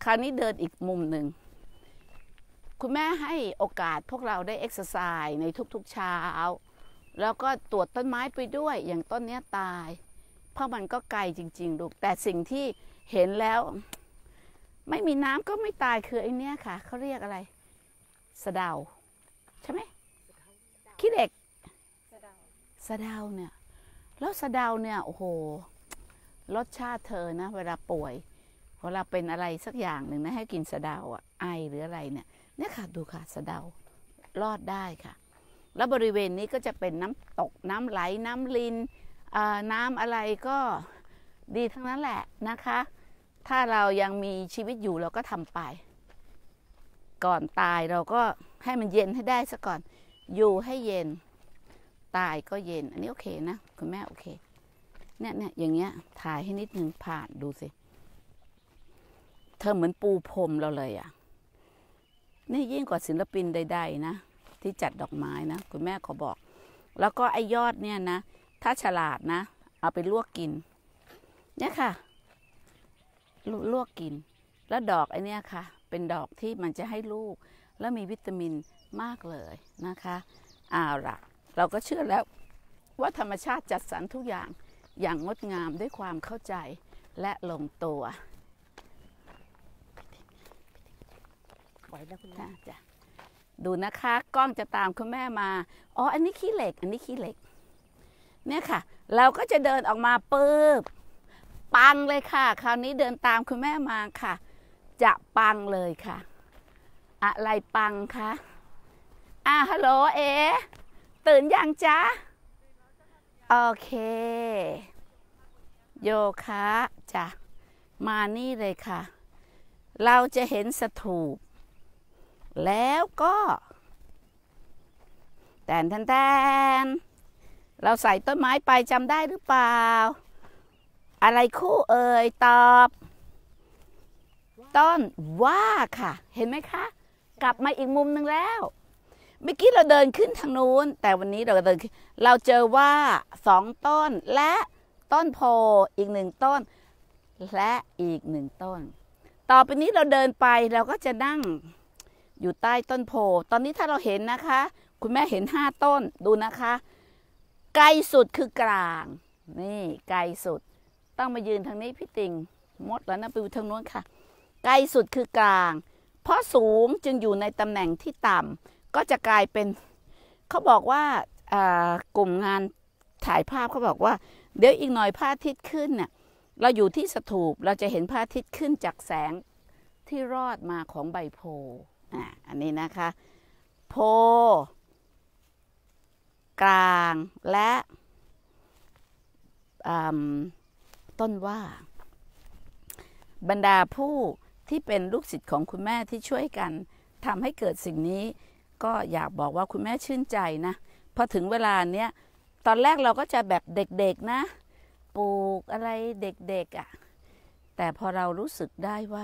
คราวนี้เดินอีกมุมหนึ่งคุณแม่ให้โอกาสพวกเราได้เอ็กซ์ไซส์ในทุกๆเช้าแล้วก็ตรวจต้นไม้ไปด้วยอย่างต้นนี้ตายเพราะมันก็ไกลจริงๆลูกแต่สิ่งที่เห็นแล้วไม่มีน้ำก็ไม่ตายคือไอ้นี่ค่ะเขาเรียกอะไรสะเดาใช่ไหมขี้เหล็กสะเดาเนี่ยแล้วสะเดาเนี่ยโอ้โหรสชาติเธอนะเวลาป่วยเวลาเป็นอะไรสักอย่างหนึ่งนะให้กินสะเดาอ่ะไอหรืออะไรเนี่ยค่ะดูค่ะสะเดารอดได้ค่ะแล้วบริเวณนี้ก็จะเป็นน้ำตกน้ำไหลน้ำลินน้ำอะไรก็ดีทั้งนั้นแหละนะคะถ้าเรายังมีชีวิตอยู่เราก็ทำไปก่อนตายเราก็ให้มันเย็นให้ได้ซะก่อนอยู่ให้เย็นตายก็เย็นอันนี้โอเคนะคุณแม่โอเคเนี่ยอย่างเงี้ยถ่ายให้นิดนึงผ่านดูสิเธอเหมือนปูพรมเราเลยอ่ะนี่ยิ่งกว่าศิลปินใดๆนะที่จัดดอกไม้นะคุณแม่ขอบอกแล้วก็ไอ้ยอดเนี่ยนะถ้าฉลาดนะเอาไปลวกกินเนี่ยค่ะลวกกินแล้วดอกไอ้นี่ค่ะเป็นดอกที่มันจะให้ลูกแล้วมีวิตามินมากเลยนะคะเอาล่ะเราก็เชื่อแล้วว่าธรรมชาติจัดสรรทุกอย่างอย่างงดงามด้วยความเข้าใจและลงตัวไว้แล้วคุณแม่จ้ะดูนะคะกล้องจะตามคุณแม่มาอ๋ออันนี้ขี้เหล็กอันนี้ขี้เหล็กเนี่ยค่ะเราก็จะเดินออกมาปึ๊บปังเลยค่ะคราวนี้เดินตามคุณแม่มาค่ะจะปังเลยค่ะอะไรปังคะฮัลโหลเอตื่นยังจ๊ะโอเคโยคะจ้ะมานี่เลยค่ะเราจะเห็นสถูปแล้วก็แตนเราใส่ต้นไม้ไปจำได้หรือเปล่าอะไรคู่เอ่ยตอบต้นว่าค่ะเห็นไหมคะกลับมาอีกมุมหนึ่งแล้วเมื่อกี้เราเดินขึ้นทางนู้นแต่วันนี้เราเจอว่า2ต้นและต้นโพอีก1ต้นและอีก1ต้นต่อไปนี้เราเดินไปเราก็จะนั่งอยู่ใต้ต้นโพตอนนี้ถ้าเราเห็นนะคะคุณแม่เห็น5ต้นดูนะคะไกลสุดคือกลางนี่ไกลสุดต้องมายืนทางนี้พี่ติงมดแล้วนะไปทางนู้นค่ะไกลสุดคือกลางเพราะสูงจึงอยู่ในตำแหน่งที่ต่ำก็จะกลายเป็นเขาบอกว่ากลุ่มงานถ่ายภาพเขาบอกว่าเดี๋ยวอีกหน่อยพระอาทิตย์ขึ้นเนี่ยเราอยู่ที่สถูปเราจะเห็นพระอาทิตย์ขึ้นจากแสงที่รอดมาของใบโพอันนี้นะคะโพกลางและต้นว่าบรรดาผู้ที่เป็นลูกศิษย์ของคุณแม่ที่ช่วยกันทำให้เกิดสิ่งนี้ก็อยากบอกว่าคุณแม่ชื่นใจนะพอถึงเวลาเนี้ยตอนแรกเราก็จะแบบเด็กๆนะปลูกอะไรเด็กๆแต่พอเรารู้สึกได้ว่า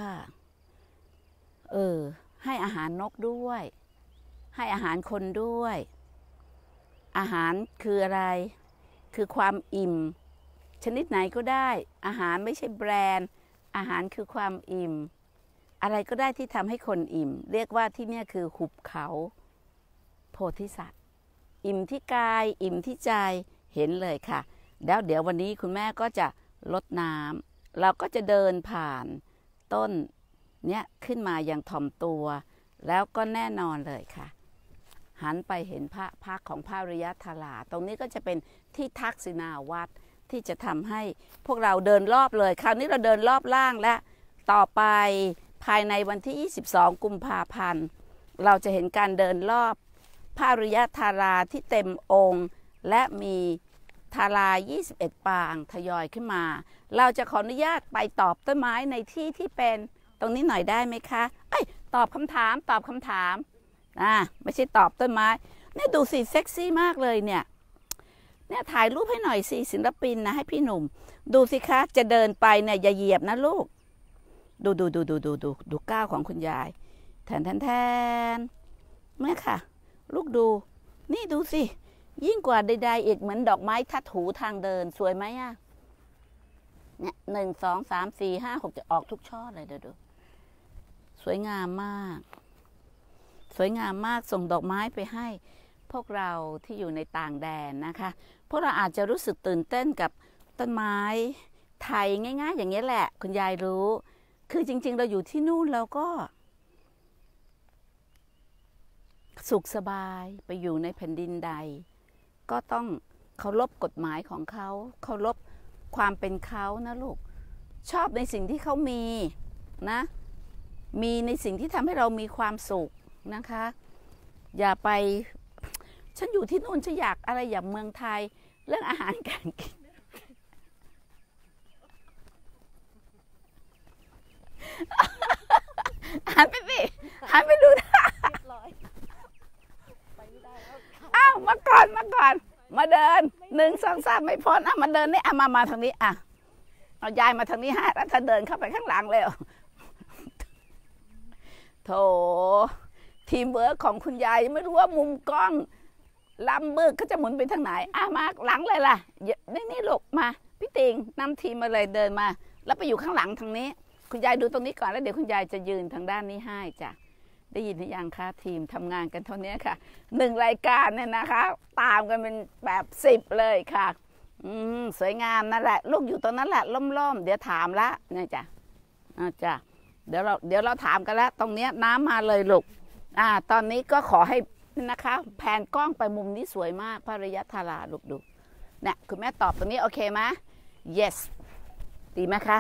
ให้อาหารนกด้วยให้อาหารคนด้วยอาหารคืออะไรคือความอิ่มชนิดไหนก็ได้อาหารไม่ใช่แบรนด์อาหารคือความอิ่มอะไรก็ได้ที่ทำให้คนอิ่มเรียกว่าที่นี่คือหุบเขาโพธิสัตว์อิ่มที่กายอิ่มที่ใจเห็นเลยค่ะแล้วเดี๋ยววันนี้คุณแม่ก็จะรดน้ำเราก็จะเดินผ่านต้นเนี้ยขึ้นมาอย่างถ่อมตัวแล้วก็แน่นอนเลยค่ะหันไปเห็นพระพักของพระอริยธาราตรงนี้ก็จะเป็นที่ทักษิณาวัดที่จะทำให้พวกเราเดินรอบเลยคราวนี้เราเดินรอบล่างและต่อไปภายในวันที่22กุมภาพันธ์เราจะเห็นการเดินรอบพระอริยธาราที่เต็มองค์และมีธารา21ปางทยอยขึ้นมาเราจะขออนุญาตไปตอบต้นไม้ในที่ที่เป็นตรงนี้หน่อยได้ไหมคะตอบคำถามไม่ใช่ตอบต้นไม้เนี่ยดูสิเซ็กซี่มากเลยเนี่ยถ่ายรูปให้หน่อยสิศิลปินนะให้พี่หนุ่มดูสิคะจะเดินไปเนี่ยอย่าเหยียบนะลูกดูก้าวของคุณยายแทนเนี่ยค่ะลูกดูนี่ดูสิยิ่งกว่าใดๆอีกเหมือนดอกไม้ทัดหูทางเดินสวยไหมเนี่ย1 2 3 4 5 6จะออกทุกช่อเลยเดี๋ยวดูวยงามมากสวยงามมากส่งดอกไม้ไปให้พวกเราที่อยู่ในต่างแดนนะคะพวกเราอาจจะรู้สึกตื่นเต้นกับต้นไม้ไทยง่ายๆอย่างนี้แหละคุณยายรู้คือจริงๆเราอยู่ที่นู่นเราก็สุขสบายไปอยู่ในแผ่นดินใดก็ต้องเคารพกฎหมายของเขาเคารพความเป็นเขานะลูกชอบในสิ่งที่เขามีนะมีในสิ่งที่ทำให้เรามีความสุขนะคะอย่าไปฉันอยู่ที่นู่นฉันอยากอะไรอย่างเมืองไทยเรื่องอาหารการกินหันไปสิหันไปดูท่าอ้าวมาก่อนมาเดิน1 2 3ไม่พ้นมาเดินนี่มาทางนี้เอายายมาทางนี้ฮะแล้วเธอเดินเข้าไปข้างหลังเลยโถทีมเวิร์คของคุณยายไม่รู้ว่ามุมกล้องลำมืดก็จะหมุนไปทางไหนมาหลังเลยล่ะนี่ลูกมาพี่ติงนำทีมมาเลยเดินมาแล้วไปอยู่ข้างหลังทางนี้คุณยายดูตรงนี้ก่อนแล้วเดี๋ยวคุณยายจะยืนทางด้านนี้ให้จ้ะได้ยินหรือยังคะทีมทำงานกันเท่านี้ค่ะ1 รายการเนี่ยนะคะตามกันเป็นแบบ10เลยค่ะสวยงามนั่นแหละลูกอยู่ตรงนั้นแหละล่มๆเดี๋ยวถามละเนี่ยจ้ะจ้ะเดี๋ยวเราถามกันแล้วตรงนี้น้ำมาเลยลูกตอนนี้ก็ขอให้นะคะแผนกล้องไปมุมนี้สวยมากพระระยะธาราลูกดูเนี่ยคุณแม่ตอบตรงนี้โอเคไหม yes ดีไหมคะ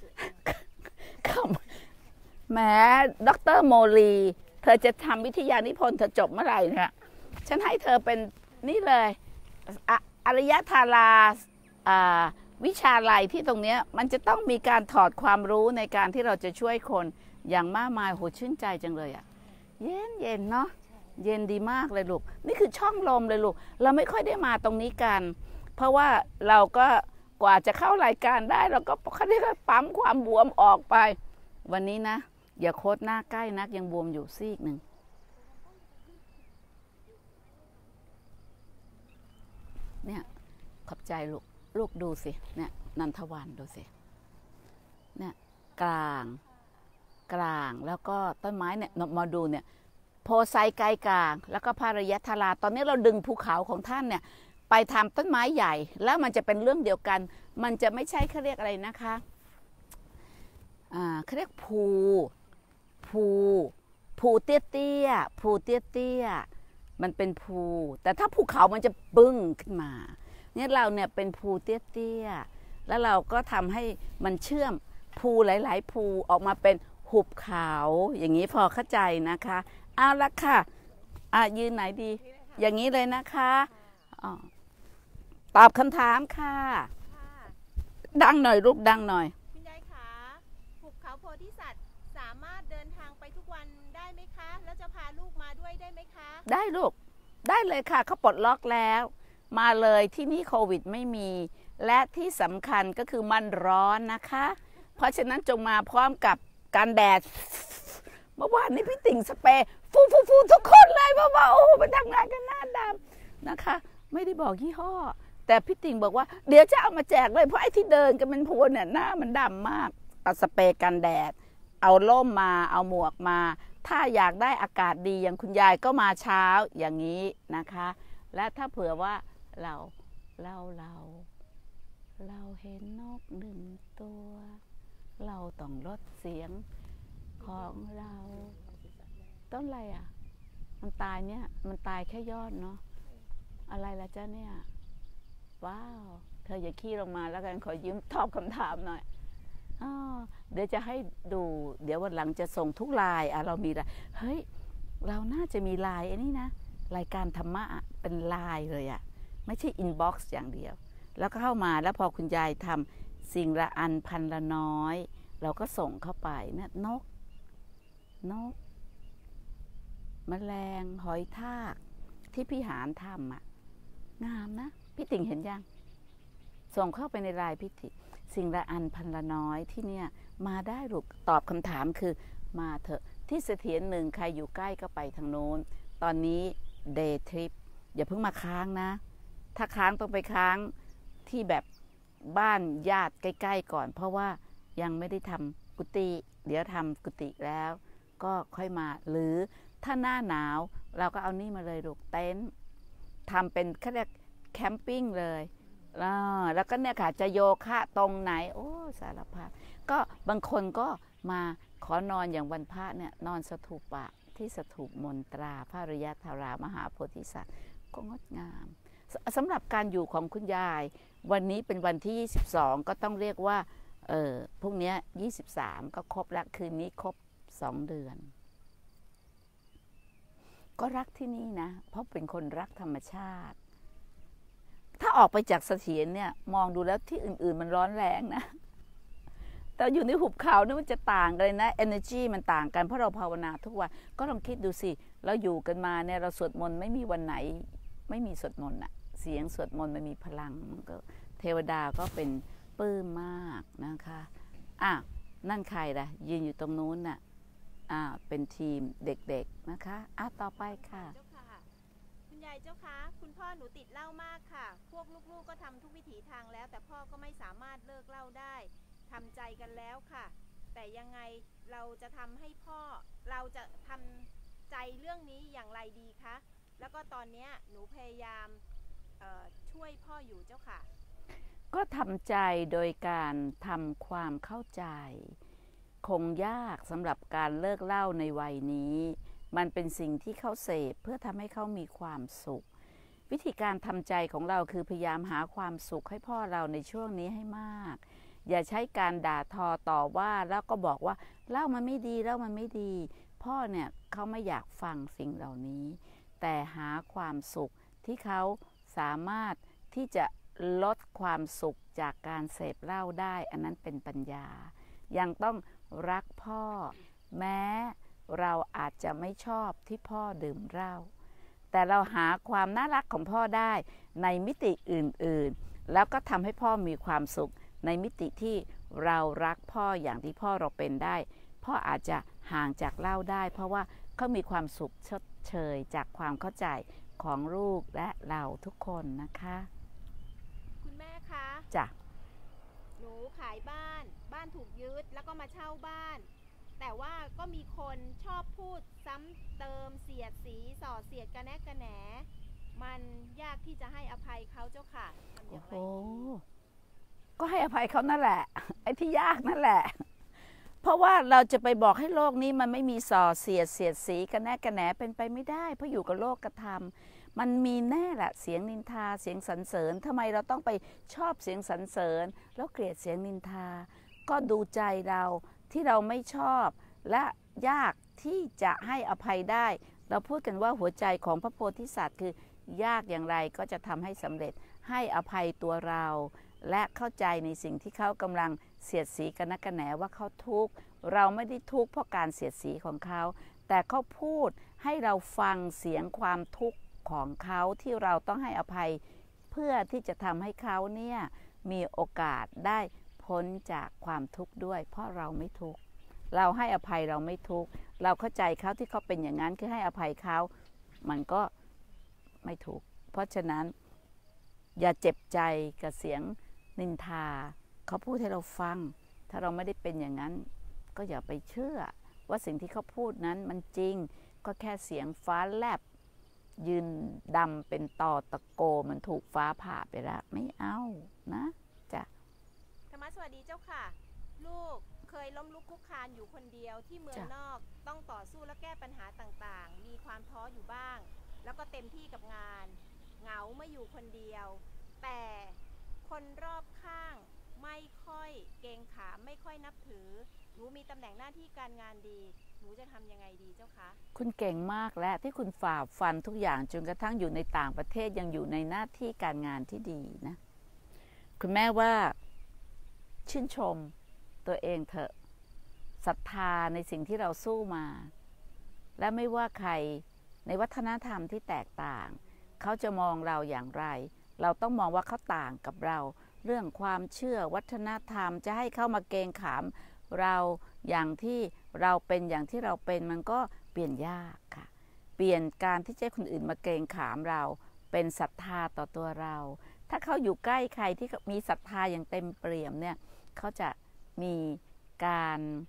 แหมดร.โมลีเธอจะทำวิทยานิพนธ์เธอจบเมื่อไหร่เนี่ยฉันให้เธอเป็นนี่เลยอารยธาราวิชาลัยที่ตรงนี้มันจะต้องมีการถอดความรู้ในการที่เราจะช่วยคนอย่างมากมายโหชื่นใจจังเลยเย็นเนาะเย็นดีมากเลยลูกนี่คือช่องลมเลยลูกเราไม่ค่อยได้มาตรงนี้กันเพราะว่าเราก็กว่าจะเข้ารายการได้เราก็ค่อยๆปั๊มความบวมออกไปวันนี้นะอย่าโคตรหน้าใกล้นักยังบวมอยู่ซีกหนึ่งเนี่ยขอบใจลูกดูสิเนี่ยนันทวันดูสิเนี่ยกลางแล้วก็ต้นไม้เนี่ยมาดูเนี่ยโพไซไกลกลางแล้วก็พระระยะธาราตอนนี้เราดึงภูเขาของท่านเนี่ยไปทำต้นไม้ใหญ่แล้วมันจะเป็นเรื่องเดียวกันมันจะไม่ใช่เขาเรียกอะไรนะคะเขาเรียกภูเตี้ยมันเป็นภูแต่ถ้าภูเขามันจะบึ้งขึ้นมาเนี่ยเราเนี่ยเป็นภูเตี้ยแล้วเราก็ทำให้มันเชื่อมภูหลายๆภูออกมาเป็นหุบเขาอย่างนี้พอเข้าใจนะคะเอาละค่ะยืนไหนดีอย่างนี้เลยนะคะตอบคำถามค่ะดังหน่อยลูกดังหน่อยคุณยายขาหุบเขาโพธิสัตว์สามารถเดินทางไปทุกวันได้ไหมคะแล้วจะพาลูกมาด้วยได้ไหมคะได้ลูกได้เลยค่ะเขาปลดล็อกแล้วมาเลยที่นี่โควิดไม่มีและที่สำคัญก็คือมันร้อนนะคะเพราะฉะนั้นจงมาพร้อมกับการแดดเมื่อวานนี้พี่ติ่งสเปรย์ฟูทุกคนเลยเพราะว่าโอ้ไปทำงานกันหน้าดำนะคะไม่ได้บอกยี่ห้อแต่พี่ติ่งบอกว่าเดี๋ยวจะเอามาแจกเลยเพราะไอ้ที่เดินกันเป็นพวนเนี่ยหน้ามันดำมากเอาสเปรย์กันแดดเอาล่มมาเอาหมวกมาถ้าอยากได้อากาศดีอย่างคุณยายก็มาเช้าอย่างนี้นะคะและถ้าเผื่อว่าเราเห็นนก1 ตัวเราต้องลดเสียงของเราต้นอะไรมันตายเนี่ยมันตายแค่ยอดเนาะอะไรละจ้าเนี่ยว้าวเธออย่าขี้ลงมาแล้วกันขอยืมตอบคำถามหน่อยเดี๋ยวจะให้ดูเดี๋ยววันหลังจะส่งทุกไลน์เรามีอะไรเฮ้ยเราน่าจะมีไลน์นี่นะรายการธรรมะเป็นไลน์เลยไม่ใช่อินบ็อกซ์อย่างเดียวแล้วก็เข้ามาแล้วพอคุณยายทำสิ่งละอันพันละน้อยเราก็ส่งเข้าไปนะนกแมลงหอยทากที่พี่หานทำงามนะพี่ติ่งเห็นยังส่งเข้าไปในไลน์พี่ติ่งสิ่งละอันพันละน้อยที่เนี่ยมาได้หรือตอบคำถามคือมาเถอะที่เสถียร1ใครอยู่ใกล้ก็ไปทางโน้นตอนนี้เดย์ทริปอย่าเพิ่งมาค้างนะถ้าค้างต้องไปค้างที่แบบบ้านญาติใกล้ๆก่อนเพราะว่ายังไม่ได้ทำกุฏิเดี๋ยวทำกุฏิแล้วก็ค่อยมาหรือถ้าหน้าหนาวเราก็เอานี่มาเลยลูกเต็นท์ทำเป็นเขาเรียกแคมปิ้งเลยแล้วก็เนี่ยค่ะจะโยคะตรงไหนโอ้สารพัดก็บางคนก็มาขอนอนอย่างวันพระเนี่ยนอนสถูปะที่สถูปมนตราพระอริยธารามหาโพธิสัตว์ก็งดงามสำหรับการอยู่ของคุณยายวันนี้เป็นวันที่22ก็ต้องเรียกว่าพรุ่งนี้23ก็ครบแล้วคืนนี้ครบ2 เดือนก็รักที่นี่นะเพราะเป็นคนรักธรรมชาติถ้าออกไปจากเสถียรเนี่ยมองดูแล้วที่อื่นๆมันร้อนแรงนะแต่อยู่ในหุบเขาเนี่ยมันจะต่างกันเลยนะ energy มันต่างกันเพราะเราภาวนาทุกวันก็ลองคิดดูสิเราอยู่กันมาเนี่ยเราสวดมนต์ไม่มีวันไหนไม่มีสวดมนต์อะเสียงสวดมนต์มันมีพลังมันก็เทวดาก็เป็นปลื้มมากนะคะนั่นใครล่ะยืนอยู่ตรงนู้นน่ะเป็นทีมเด็กๆนะคะต่อไปค่ะคุณยายเจ้าคะคุณพ่อหนูติดเหล้ามากค่ะพวกลูกๆก็ทำทุกวิถีทางแล้วแต่พ่อก็ไม่สามารถเลิกเหล้าได้ทำใจกันแล้วค่ะแต่ยังไงเราจะทำให้พ่อเราจะทำใจเรื่องนี้อย่างไรดีคะแล้วก็ตอนนี้หนูพยายามช่วยพ่ออยู่เจ้าค่ะก็ทำใจโดยการทำความเข้าใจคงยากสำหรับการเลิกเหล้าในวัยนี้มันเป็นสิ่งที่เขาเสพเพื่อทำให้เขามีความสุขวิธีการทำใจของเราคือพยายามหาความสุขให้พ่อเราในช่วงนี้ให้มากอย่าใช้การด่าทอต่อว่าแล้วก็บอกว่าเหล้ามันไม่ดีเหล้ามันไม่ดีพ่อเนี่ยเขาไม่อยากฟังสิ่งเหล่านี้แต่หาความสุขที่เขาสามารถที่จะลดความสุขจากการเสพเหล้าได้อันนั้นเป็นปัญญายังต้องรักพ่อแม้เราอาจจะไม่ชอบที่พ่อดื่มเหล้าแต่เราหาความน่ารักของพ่อได้ในมิติอื่นๆแล้วก็ทำให้พ่อมีความสุขในมิติที่เรารักพ่ออย่างที่พ่อเราเป็นได้พ่ออาจจะห่างจากเหล้าได้เพราะว่าเขามีความสุขชดเชยจากความเข้าใจของลูกและเราทุกคนนะคะคุณแม่คะจ้ะหนูขายบ้านถูกยึดแล้วก็มาเช่าบ้านแต่ว่าก็มีคนชอบพูดซ้ำเติมเสียดสีส่อเสียดกระแนกกระแหนมันยากที่จะให้อภัยเขาเจ้าค่ะทำอย่างไรก็ให้อภัยเขานั่นแหละไอ้ที่ยากนั่นแหละเพราะว่าเราจะไปบอกให้โลกนี้มันไม่มีส่อเสียดสีกระแนกกระแหนเป็นไปไม่ได้เพราะอยู่กับโลกกระทำมันมีแน่แหละเสียงนินทาเสียงสรรเสริญทำไมเราต้องไปชอบเสียงสรรเสริญแล้วเกลียดเสียงนินทาก็ดูใจเราที่เราไม่ชอบและยากที่จะให้อภัยได้เราพูดกันว่าหัวใจของพระโพธิสัตว์คือยากอย่างไรก็จะทำให้สำเร็จให้อภัยตัวเราและเข้าใจในสิ่งที่เขากำลังเสียดสีกันนักกันแหนว่าเขาทุกข์เราไม่ได้ทุกข์เพราะการเสียดสีของเขาแต่เขาพูดให้เราฟังเสียงความทุกข์ของเขาที่เราต้องให้อภัยเพื่อที่จะทำให้เขาเนี่ยมีโอกาสได้พ้นจากความทุกข์ด้วยเพราะเราไม่ทุกข์เราให้อภัยเราไม่ทุกข์เราเข้าใจเขาที่เขาเป็นอย่างนั้นคือให้อภัยเขามันก็ไม่ถูกเพราะฉะนั้นอย่าเจ็บใจกับเสียงนินทาเขาพูดให้เราฟังถ้าเราไม่ได้เป็นอย่างนั้นก็อย่าไปเชื่อว่าสิ่งที่เขาพูดนั้นมันจริงก็แค่เสียงฟ้าแลบยืนดำเป็นตอตะโกมันถูกฟ้าผ่าไปแล้วไม่เอานะจ้ะธรรมะสวัสดีเจ้าค่ะลูกเคยล้มลุกคลุกคลานอยู่คนเดียวที่เมืองนอกต้องต่อสู้และแก้ปัญหาต่างๆมีความท้ออยู่บ้างแล้วก็เต็มที่กับงานเหงาเมื่ออยู่คนเดียวแต่คนรอบข้างไม่ค่อยเกรงขามไม่ค่อยนับถือหนูมีตำแหน่งหน้าที่การงานดีหนูจะทำยังไงดีเจ้าคะคุณเก่งมากและที่คุณฝ่าฟันทุกอย่างจนกระทั่งอยู่ในต่างประเทศยังอยู่ในหน้าที่การงานที่ดีนะคุณแม่ว่าชื่นชมตัวเองเถอะศรัทธาในสิ่งที่เราสู้มาและไม่ว่าใครในวัฒนธรรมที่แตกต่างเขาจะมองเราอย่างไรเราต้องมองว่าเขาต่างกับเราเรื่องความเชื่อวัฒนธรรมจะให้เข้ามาเกรงขามเราอย่างที่เราเป็นอย่างที่เราเป็นมันก็เปลี่ยนยากค่ะเปลี่ยนการที่จะให้คนอื่นมาเกรงขามเราเป็นศรัทธาต่อตัวเราถ้าเขาอยู่ใกล้ใครที่มีศรัทธาอย่างเต็มเปี่ยมเนี่ยเขาจะมีการ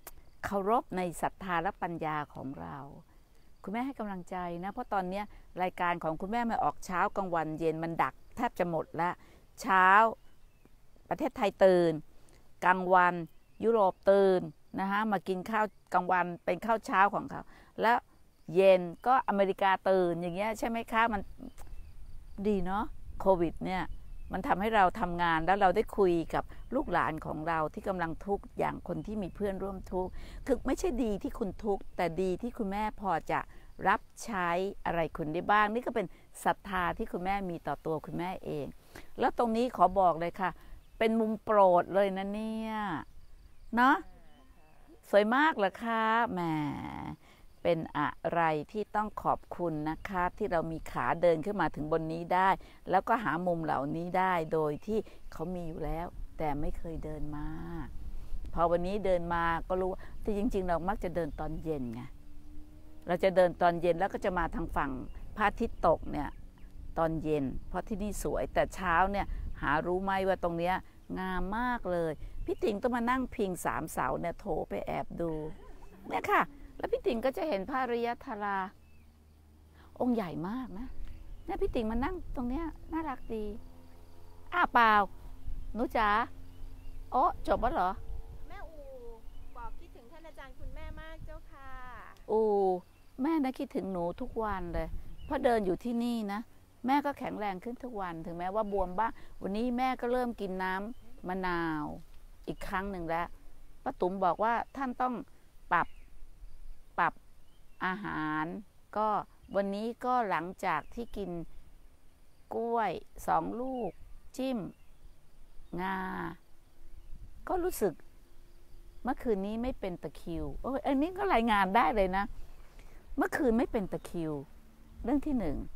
เคารพในศรัทธาและปัญญาของเราคุณแม่ให้กำลังใจนะเพราะตอนนี้รายการของคุณแม่มาออกเช้ากลางวันเย็นมันดักแทบจะหมดแล้วเช้าประเทศไทยตื่นกลางวันยุโรปตื่นนะคะมากินข้าวกลางวันเป็นข้าวเช้าของเขาแล้วเย็นก็อเมริกาตื่นอย่างเงี้ยใช่ไหมคะมันดีเนาะโควิดเนี่ยมันทำให้เราทำงานแล้วเราได้คุยกับลูกหลานของเราที่กำลังทุกข์อย่างคนที่มีเพื่อนร่วมทุกข์คือไม่ใช่ดีที่คุณทุกข์แต่ดีที่คุณแม่พอจะรับใช้อะไรคุณได้บ้างนี่ก็เป็นศรัทธาที่คุณแม่มีต่อตัวคุณแม่เองแล้วตรงนี้ขอบอกเลยค่ะเป็นมุมโปรดเลยนะเนี่ยเนาะสวยมากเหรอคะแหมเป็นอะไรที่ต้องขอบคุณนะคะที่เรามีขาเดินขึ้นมาถึงบนนี้ได้แล้วก็หามุมเหล่านี้ได้โดยที่เขามีอยู่แล้วแต่ไม่เคยเดินมาพอวันนี้เดินมาก็รู้ที่จริงๆเรามักจะเดินตอนเย็นไงเราจะเดินตอนเย็นแล้วก็จะมาทางฝั่งพระอาทิตย์ตกเนี่ยตอนเย็นเพราะที่นี่สวยแต่เช้าเนี่ยหารู้ไหมว่าตรงเนี้ยงามมากเลยพี่ติ๋งต้องมานั่งพิง3 เสาเนี่ยโถไปแอบดูเนี่ยค่ะแล้วพี่ติ๋งก็จะเห็นพระอริยธาราองค์ใหญ่มากนะเนี่ยพี่ติ๋งมานั่งตรงเนี้ยน่ารักดีเปล่าหนูจ๋าโอ้จบแล้วเหรอแม่อูบอกคิดถึงท่านอาจารย์คุณแม่มากเจ้าค่ะแม่นะคิดถึงหนูทุกวันเลยเพราะเดินอยู่ที่นี่นะแม่ก็แข็งแรงขึ้นทุกวันถึงแม้ว่าบวมบ้างวันนี้แม่ก็เริ่มกินน้ำมะนาวอีกครั้งหนึ่งแล้วป้าตุ๋มบอกว่าท่านต้องปรับอาหารก็วันนี้ก็หลังจากที่กินกล้วย2 ลูกจิ้มงาก็รู้สึกเมื่อคืนนี้ไม่เป็นตะคริวอันนี้ก็รายงานได้เลยนะเมื่อคืนไม่เป็นตะคริวเรื่องที่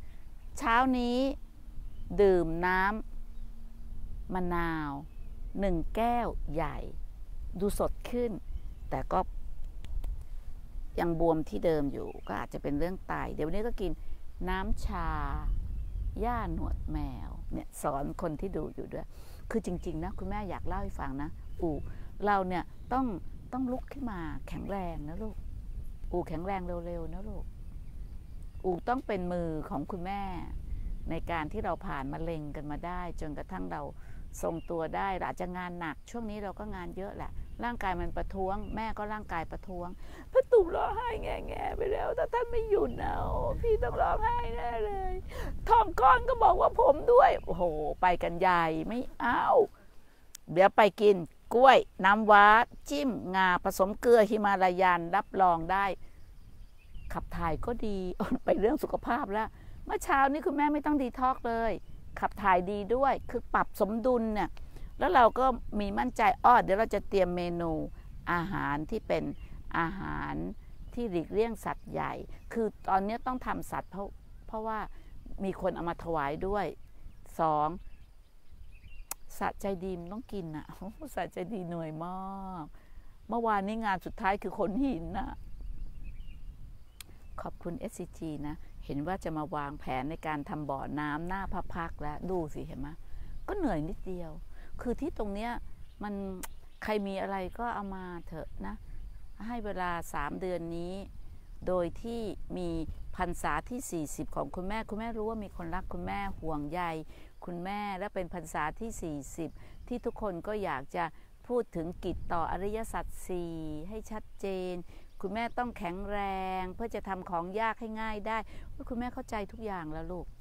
1เช้านี้ดื่มน้ำมะนาว1 แก้วใหญ่ดูสดขึ้นแต่ก็ยังบวมที่เดิมอยู่ก็อาจจะเป็นเรื่องไตเดี๋ยววันนี้ก็กินน้ำชาย่าหนวดแมวเนี่ยสอนคนที่ดูอยู่ด้วยคือจริงๆนะคุณแม่อยากเล่าให้ฟังนะเราเนี่ยต้องลุกขึ้นมาแข็งแรงนะลูกแข็งแรงเร็วๆนะลูกต้องเป็นมือของคุณแม่ในการที่เราผ่านมะเร็งกันมาได้จนกระทั่งเราทรงตัวได้อาจจะงานหนักช่วงนี้เราก็งานเยอะแหละร่างกายมันประท้วงแม่ก็ร่างกายประท้วงพระตู่ร้องไห้แง่ๆไปแล้วแต่ท่านไม่หยุดนะพี่ต้องร้องไห้แน่เลยทองก้อนก็บอกว่าผมด้วยโอ้โหไปกันใหญ่ไม่เอาเดี๋ยวไปกินกล้วยน้ำว้าจิ้มงาผสมเกลือฮิมาลายันรับรองได้ขับถ่ายก็ดีไปเรื่องสุขภาพแล้วเมื่อเช้านี้คุณแม่ไม่ต้องดีท็อกเลยขับถ่ายดีด้วยคือปรับสมดุลเนี่ยแล้วเราก็มีมั่นใจเดี๋ยวเราจะเตรียมเมนูอาหารที่เป็นอาหารที่หลีกเลี่ยงสัตว์ใหญ่คือตอนนี้ต้องทำสัตว์เพราะว่ามีคนเอามาถวายด้วย2สัตว์ใจดีมันต้องกินอ่ะสัตว์ใจดีเหนื่อยมากเมื่อวานนี้งานสุดท้ายคือขนหินนะขอบคุณ SCG นะเห็นว่าจะมาวางแผนในการทำบ่อน้ำหน้าพระพักแล้วดูสิเห็นไหมก็เหนื่อยนิดเดียวคือที่ตรงเนี้ยมันใครมีอะไรก็เอามาเถอะนะให้เวลา3 เดือนนี้โดยที่มีพรรษาที่40ของคุณแม่รู้ว่ามีคนรักคุณแม่ห่วงใยคุณแม่และเป็นพรรษาที่40ที่ทุกคนก็อยากจะพูดถึงกิจต่ออริยสัจ4ให้ชัดเจนคุณแม่ต้องแข็งแรงเพื่อจะทำของยากให้ง่ายได้คุณแม่เข้าใจทุกอย่างแล้วลูก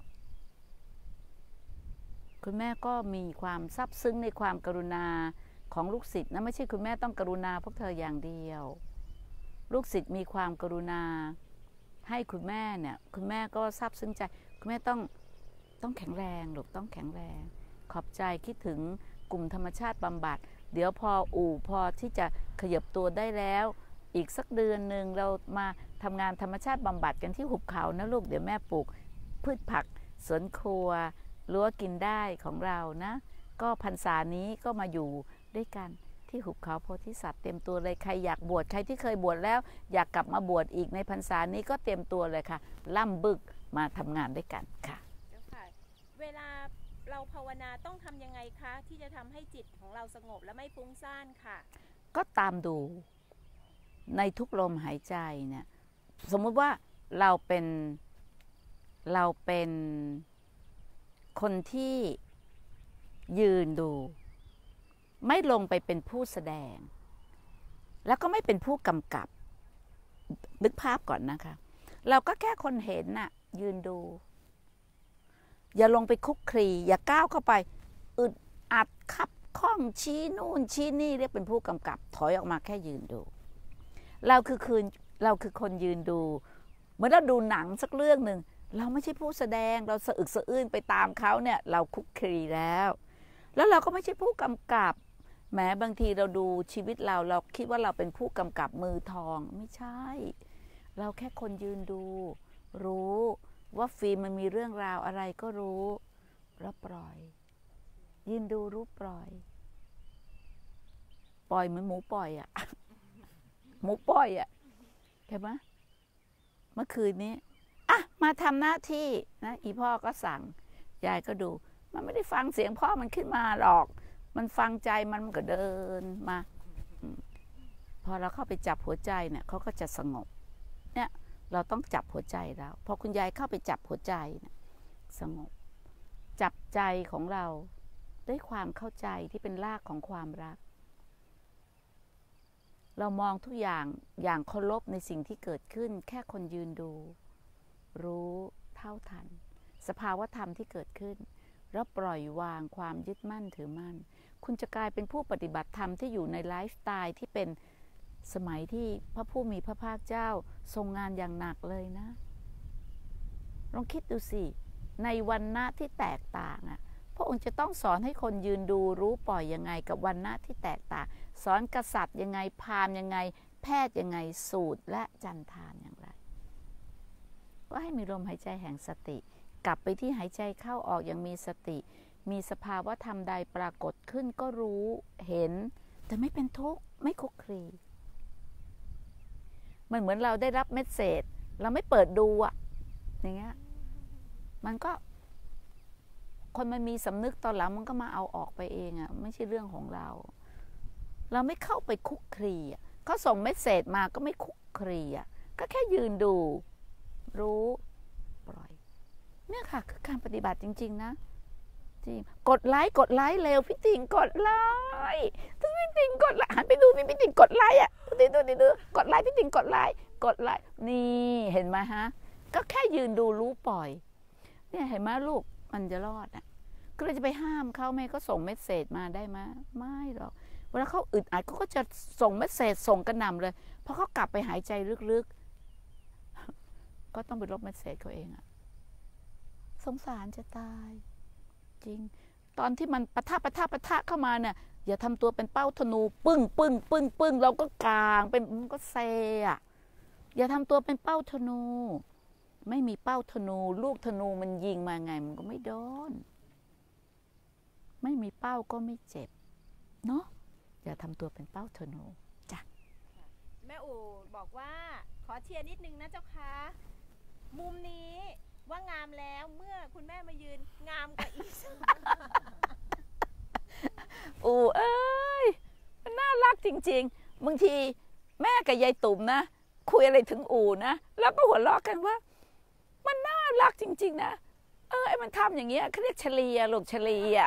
คุณแม่ก็มีความซาบซึ้งในความกรุณาของลูกศิษย์นะไม่ใช่คุณแม่ต้องกรุณาพวกเธออย่างเดียวลูกศิษย์มีความกรุณาให้คุณแม่เนี่ยคุณแม่ก็ซาบซึ้งใจคุณแม่ต้องแข็งแรงลูกต้องแข็งแรงขอบใจคิดถึงกลุ่มธรรมชาติบำบัดเดี๋ยวพอที่จะขยับตัวได้แล้วอีกสักเดือนหนึ่งเรามาทำงานธรรมชาติบำบัดกันที่หุบเขานะลูกเดี๋ยวแม่ปลูกพืชผักสวนครัวรั้วกินได้ของเรานะก็พรรษานี้ก็มาอยู่ด้วยกันที่หุบเขาโพธิสัตว์เต็มตัวเลยใครอยากบวชใครที่เคยบวชแล้วอยากกลับมาบวชอีกในพรรษานี้ก็เตรียมตัวเลยค่ะล่ำบึกมาทำงานด้วยกันค่ะเจ้าค่ะเวลาเราภาวนาต้องทำยังไงคะที่จะทำให้จิตของเราสงบและไม่ฟุ้งซ่านค่ะก็ตามดูในทุกลมหายใจเนี่ยสมมุติว่าเราเป็นคนที่ยืนดูไม่ลงไปเป็นผู้แสดงแล้วก็ไม่เป็นผู้กำกับนึกภาพก่อนนะคะเราก็แค่คนเห็นน่ะยืนดูอย่าลงไปคุกคลีอย่าก้าวเข้าไปอึดอัดขับข้องชี้นู่นชี้นี่เรียกเป็นผู้กำกับถอยออกมาแค่ยืนดูเราคือคนยืนดูเหมือนเราดูหนังสักเรื่องหนึ่งเราไม่ใช่ผู้แสดงเราสะอึกสะอื้นไปตามเขาเนี่ยเราคุกคลีแล้วเราก็ไม่ใช่ผู้กำกับแม้บางทีเราดูชีวิตเราคิดว่าเราเป็นผู้กำกับมือทองไม่ใช่เราแค่คนยืนดูรู้ว่าฟิล์มมันมีเรื่องราวอะไรก็รู้แล้วปล่อยยืนดูรู้ปล่อยเหมือนหมูปล่อยอ่ะ หมูปล่อยอ่ะเห็นไหมเมื่อคืนนี้อ่ะมาทำหน้าที่นะอีพ่อก็สั่งยายก็ดูมันไม่ได้ฟังเสียงพ่อมันขึ้นมาหรอกมันฟังใจมันก็เดินมาพอเราเข้าไปจับหัวใจเนี่ยเขาก็จะสงบเนี่ยเราต้องจับหัวใจแล้วพอคุณยายเข้าไปจับหัวใจเนี่ยสงบจับใจของเราด้วยความเข้าใจที่เป็นรากของความรักเรามองทุกอย่างเคารพในสิ่งที่เกิดขึ้นแค่คนยืนดูรู้เท่าทันสภาวะธรรมที่เกิดขึ้นแล้วปล่อยวางความยึดมั่นถือมั่นคุณจะกลายเป็นผู้ปฏิบัติธรรมที่อยู่ในไลฟ์สไตล์ที่เป็นสมัยที่พระผู้มีพระภาคเจ้าทรงงานอย่างหนักเลยนะลองคิดดูสิในวรรณะที่แตกต่างอ่ะพระองค์จะต้องสอนให้คนยืนดูรู้ปล่อยยังไงกับวรรณะที่แตกต่างสอนกษัตริย์ยังไงพราหมณ์ยังไงแพทย์ยังไงสูตรและจันทานอย่างไรก็ให้มีลมหายใจแห่งสติกลับไปที่หายใจเข้าออกอย่างมีสติมีสภาวะธรรมใดปรากฏขึ้นก็รู้เห็นแต่ไม่เป็นทุกข์ไม่คุกคลีมันเหมือนเราได้รับเมสเสจเราไม่เปิดดูอะอย่างเงี้ยมันก็คนมันมีสำนึกตอนหลังมันก็มาเอาออกไปเองอะไม่ใช่เรื่องของเราไม่เข้าไปคุกคลีอะเขาส่งเมสเสจมาก็ไม่คุกคลีอะก็แค่ยืนดูรู้ปล่อยเนี่ยค่ะคือการปฏิบัติจริงๆนะจริงกดไลค์เร็วพี่ติ๋งกดไลค์พี่ติ๋งกดไลค์หันไปดูพี่ติ๋งกดไลค์อ่ะดูกดไลค์พี่ติ๋งกดไลค์นี่เห็นไหมฮะก็แค่ยืนดูรู้ปล่อยเนี่ยเห็นไหมลูกมันจะรอดอ่ะก็เลยจะไปห้ามเขาไม่ก็ส่งเมสเสจมาได้ไหมไม่หรอกเวลาเขาอึดอัดเขาก็จะส่งเมสเสจส่งกระหน่ำเลยพอเขากลับไปหายใจลึกๆก็ต้องไปลบเมสเสจเขาเองอ่ะสงสารจะตายจริงตอนที่มันปะทะเข้ามาเนี่ยอย่าทำตัวเป็นเป้าธนูปึ้งเราก็กางเป็นมันก็เซอ่ะอย่าทำตัวเป็นเป้าธนูไม่มีเป้าธนูลูกธนูมันยิงมาไงมันก็ไม่โดนไม่มีเป้าก็ไม่เจ็บเนาะอย่าทำตัวเป็นเป้าธนูจ้ะแม่อู๋บอกว่าขอเชียร์นิดนึงนะเจ้าค่ะมุมนี้ว่างามแล้วเมื่อคุณแม่มายืนงามกว่าอีกอู๋เอ้ยมันน่ารักจริงๆบางทีแม่กับยายตุ่มนะคุยอะไรถึงอู๋นะแล้วก็หัวเราะกันว่ามันน่ารักจริงๆนะไอ้มันทำอย่างเงี้ยเขาเรียกเฉลียลูกเฉลีย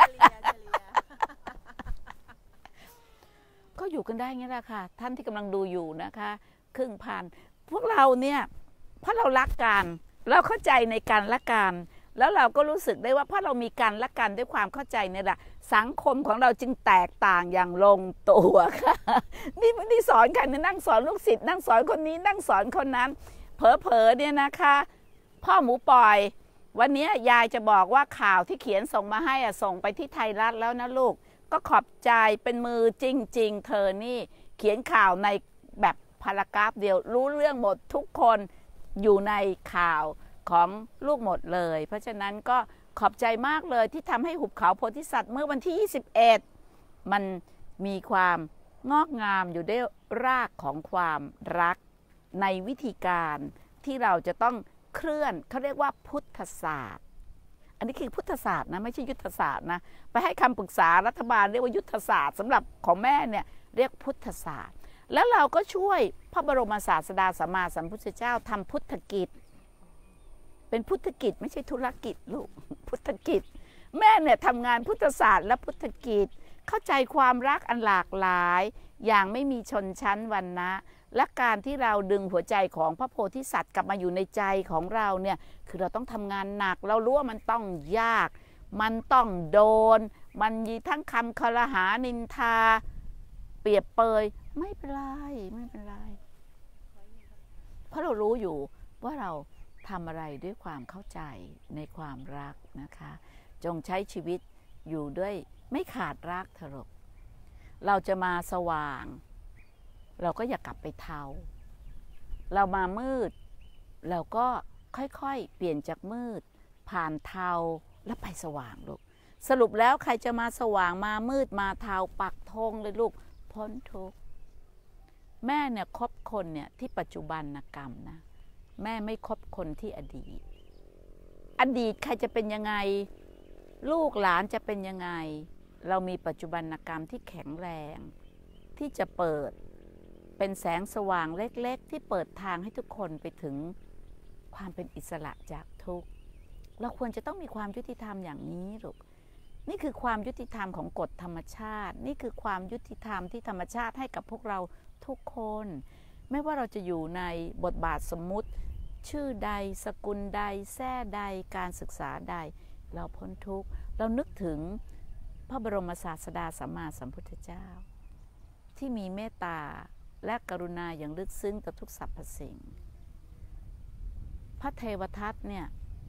ก็อยู่กันได้เงี้ยแหละค่ะท่านที่กำลังดูอยู่นะคะครึ่งพันพวกเราเนี่ยเพราะเรารักกันเราเข้าใจในการละกันแล้วเราก็รู้สึกได้ว่าเพราะเรามีการละกันด้วยความเข้าใจเนี่ยแหละสังคมของเราจึงแตกต่างอย่างลงตัวค่ะนี่สอนกันนั่งสอนลูกศิษย์นั่งสอนคนนี้นั่งสอนคนนั้นเผลอๆเนี่ยนะคะพ่อหมูปล่อยวันนี้ยายจะบอกว่าข่าวที่เขียนส่งมาให้ส่งไปที่ไทยรัฐแล้วนะลูกก็ขอบใจเป็นมือจริงๆเธอนี่เขียนข่าวในแบบพารากราฟเดียวรู้เรื่องหมดทุกคนอยู่ในข่าวของลูกหมดเลยเพราะฉะนั้นก็ขอบใจมากเลยที่ทำให้หุบเขาโพธิสัตว์เมื่อวันที่21มันมีความงอกงามอยู่ด้วยรากของความรักในวิธีการที่เราจะต้องเคลื่อนเขาเรียกว่าพุทธศาสตร์อันนี้คือพุทธศาสตร์นะไม่ใช่ยุทธศาสตร์นะไปให้คำปรึกษารัฐบาลเรียกว่ายุทธศาสตร์สำหรับของแม่เนี่ยเรียกพุทธศาสตร์แล้วเราก็ช่วยพระบรมศาสดาสัมมาสัมพุทธเจ้าทำพุทธกิจเป็นพุทธกิจไม่ใช่ธุรกิจลูกพุทธกิจแม่เนี่ยทำงานพุทธศาสตร์และพุทธกิจเข้าใจความรักอันหลากหลายอย่างไม่มีชนชั้นวรรณะและการที่เราดึงหัวใจของพระโพธิสัตว์กลับมาอยู่ในใจของเราเนี่ยคือเราต้องทำงานหนักเรารู้ว่ามันต้องยากมันต้องโดนมันมีทั้งคำคารหานินทาเปรียบเปยไม่เป็นไรไม่เป็นไรเพราะเรารู้อยู่ว่าเราทำอะไรด้วยความเข้าใจในความรักนะคะจงใช้ชีวิตอยู่ด้วยไม่ขาดรักเถอะลูกเราจะมาสว่างเราก็อย่ากลับไปเทาเรามามืดเราก็ค่อยๆเปลี่ยนจากมืดผ่านเทาแล้วไปสว่างลูกสรุปแล้วใครจะมาสว่างมามืดมาเทาปักธงเลยลูกพ้นทุกข์แม่เนี่ยคบคนเนี่ยที่ปัจจุบันกรรมนะแม่ไม่คบคนที่อดีตใครจะเป็นยังไงลูกหลานจะเป็นยังไงเรามีปัจจุบันกรรมที่แข็งแรงที่จะเปิดเป็นแสงสว่างเล็กๆที่เปิดทางให้ทุกคนไปถึงความเป็นอิสระจากทุกข์เราควรจะต้องมีความยุติธรรมอย่างนี้ลูกนี่คือความยุติธรรมของกฎธรรมชาตินี่คือความยุติธรรมที่ธรรมชาติให้กับพวกเราทุกคนไม่ว่าเราจะอยู่ในบทบาทสมมุติชื่อใดสกุลใดแท้ใดการศึกษาใดเราพ้นทุกข์เรานึกถึงพระบรมศาสดาสัมมาสัมพุทธเจ้าที่มีเมตตาและกรุณาอย่างลึกซึ้งต่อทุกสรรพสิ่งพระเทวทัตเนี่ย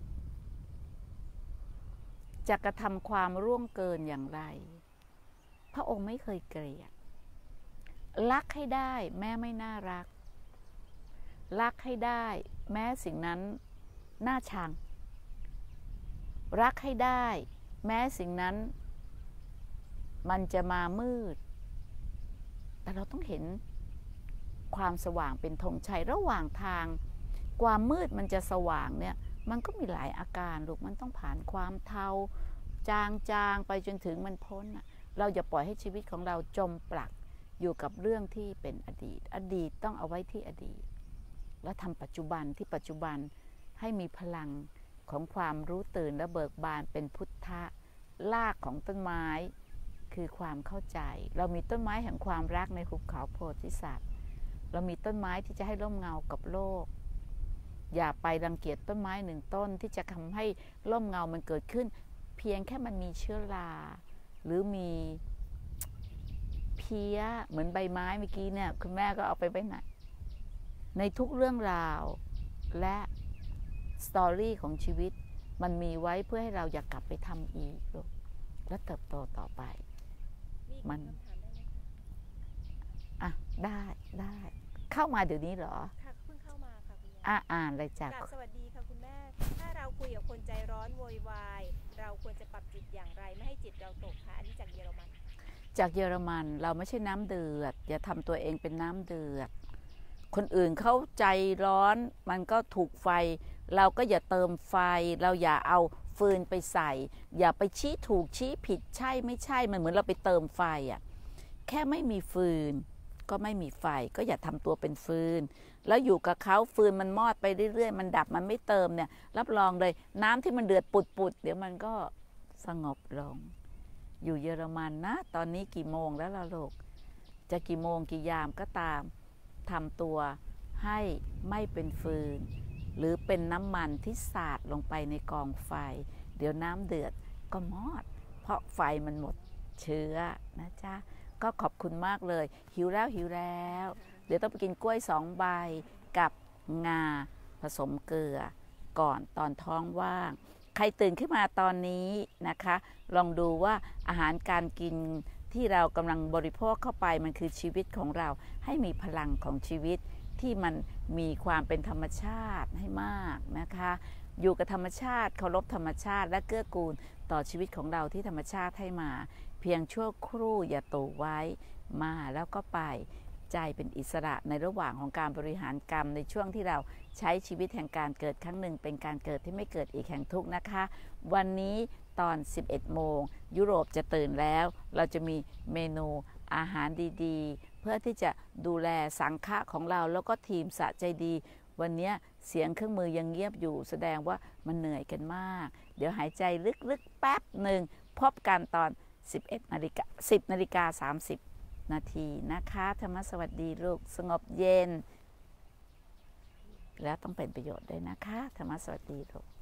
จะกระทำความร่วงเกินอย่างไรพระองค์ไม่เคยเกลียดรักให้ได้แม้ไม่น่ารักรักให้ได้แม้สิ่งนั้นน่าชังรักให้ได้แม้สิ่งนั้นมันจะมามืดแต่เราต้องเห็นความสว่างเป็นธงชัยระหว่างทางความมืดมันจะสว่างเนี่ยมันก็มีหลายอาการลูกมันต้องผ่านความเทาจางไปจนถึงมันพ้นเราอย่าปล่อยให้ชีวิตของเราจมปลักอยู่กับเรื่องที่เป็นอดีตต้องเอาไว้ที่อดีตแล้วทำปัจจุบันที่ปัจจุบันให้มีพลังของความรู้ตื่นและเบิกบานเป็นพุทธะรากของต้นไม้คือความเข้าใจเรามีต้นไม้แห่งความรักในหุบเขาโพธิสัตว์เรามีต้นไม้ที่จะให้ร่มเงากับโลกอย่าไปรังเกียจต้นไม้หนึ่งต้นที่จะทำให้ร่มเงามันเกิดขึ้นเพียงแค่มันมีเชื้อราหรือมีเพี้ยเหมือนใบไม้เมื่อกี้เนี่ยคุณแม่ก็เอาไปไว้ไหนในทุกเรื่องราวและสตอรี่ของชีวิตมันมีไว้เพื่อให้เราอยากกลับไปทำอีกและเติบโตต่อไปมันได้เข้ามาเดี๋ยวนี้เหรอค่ะเพิ่งเข้ามาค่ะคุณแม่อ่านเลยจ้ะสวัสดีค่ะคุณแม่ถ้าเราคุยกับคนใจร้อนโวยวายเราควรจะปรับจิตอย่างไรไม่ให้จิตเราตกค่ะอันนี้จากเยอรมันเราไม่ใช่น้ำเดือดอย่าทำตัวเองเป็นน้ำเดือดคนอื่นเขาใจร้อนมันก็ถูกไฟเราก็อย่าเติมไฟเราอย่าเอาฟืนไปใส่อย่าไปชี้ถูกชี้ผิดใช่ไม่ใช่มันเหมือนเราไปเติมไฟแค่ไม่มีฟืนก็ไม่มีไฟก็อย่าทำตัวเป็นฟืนแล้วอยู่กับเขาฟืนมันมอดไปเรื่อยๆมันดับมันไม่เติมเนี่ยรับรองเลยน้ำที่มันเดือดปุดๆเดี๋ยวมันก็สงบลงอยู่เยอรมันนะตอนนี้กี่โมงแล้วล่ะลูกจะกี่โมงกี่ยามก็ตามทำตัวให้ไม่เป็นฟืนหรือเป็นน้ำมันที่สาดลงไปในกองไฟเดี๋ยวน้ำเดือดก็มอดเพราะไฟมันหมดเชื้อนะจ๊ะก็ขอบคุณมากเลยหิวแล้วเดี๋ยวต้องไปกินกล้วย2 ใบกับงาผสมเกลือก่อนตอนท้องว่างใครตื่นขึ้นมาตอนนี้นะคะลองดูว่าอาหารการกินที่เรากำลังบริโภคเข้าไปมันคือชีวิตของเราให้มีพลังของชีวิตที่มันมีความเป็นธรรมชาติให้มากนะคะอยู่กับธรรมชาติเคารพธรรมชาติและเกื้อกูลต่อชีวิตของเราที่ธรรมชาติให้มาเพียงชั่วครู่อย่าตูไว้มาแล้วก็ไปใจเป็นอิสระในระหว่างของการบริหารกรรมในช่วงที่เราใช้ชีวิตแห่งการเกิดครั้งหนึ่งเป็นการเกิดที่ไม่เกิดอีกแห่งทุกข์นะคะวันนี้ตอน 11 โมงยุโรปจะตื่นแล้วเราจะมีเมนูอาหารดีๆเพื่อที่จะดูแลสังฆะของเราแล้วก็ทีมสะใจดีวันนี้เสียงเครื่องมือยังเงียบอยู่แสดงว่ามันเหนื่อยกันมากเดี๋ยวหายใจลึกๆแป๊บหนึ่งพบกันตอน10:30 นะคะธรรมสวัสดีลูกสงบเย็นแล้วต้องเป็นประโยชน์ด้วยนะคะธรรมสวัสดีลูก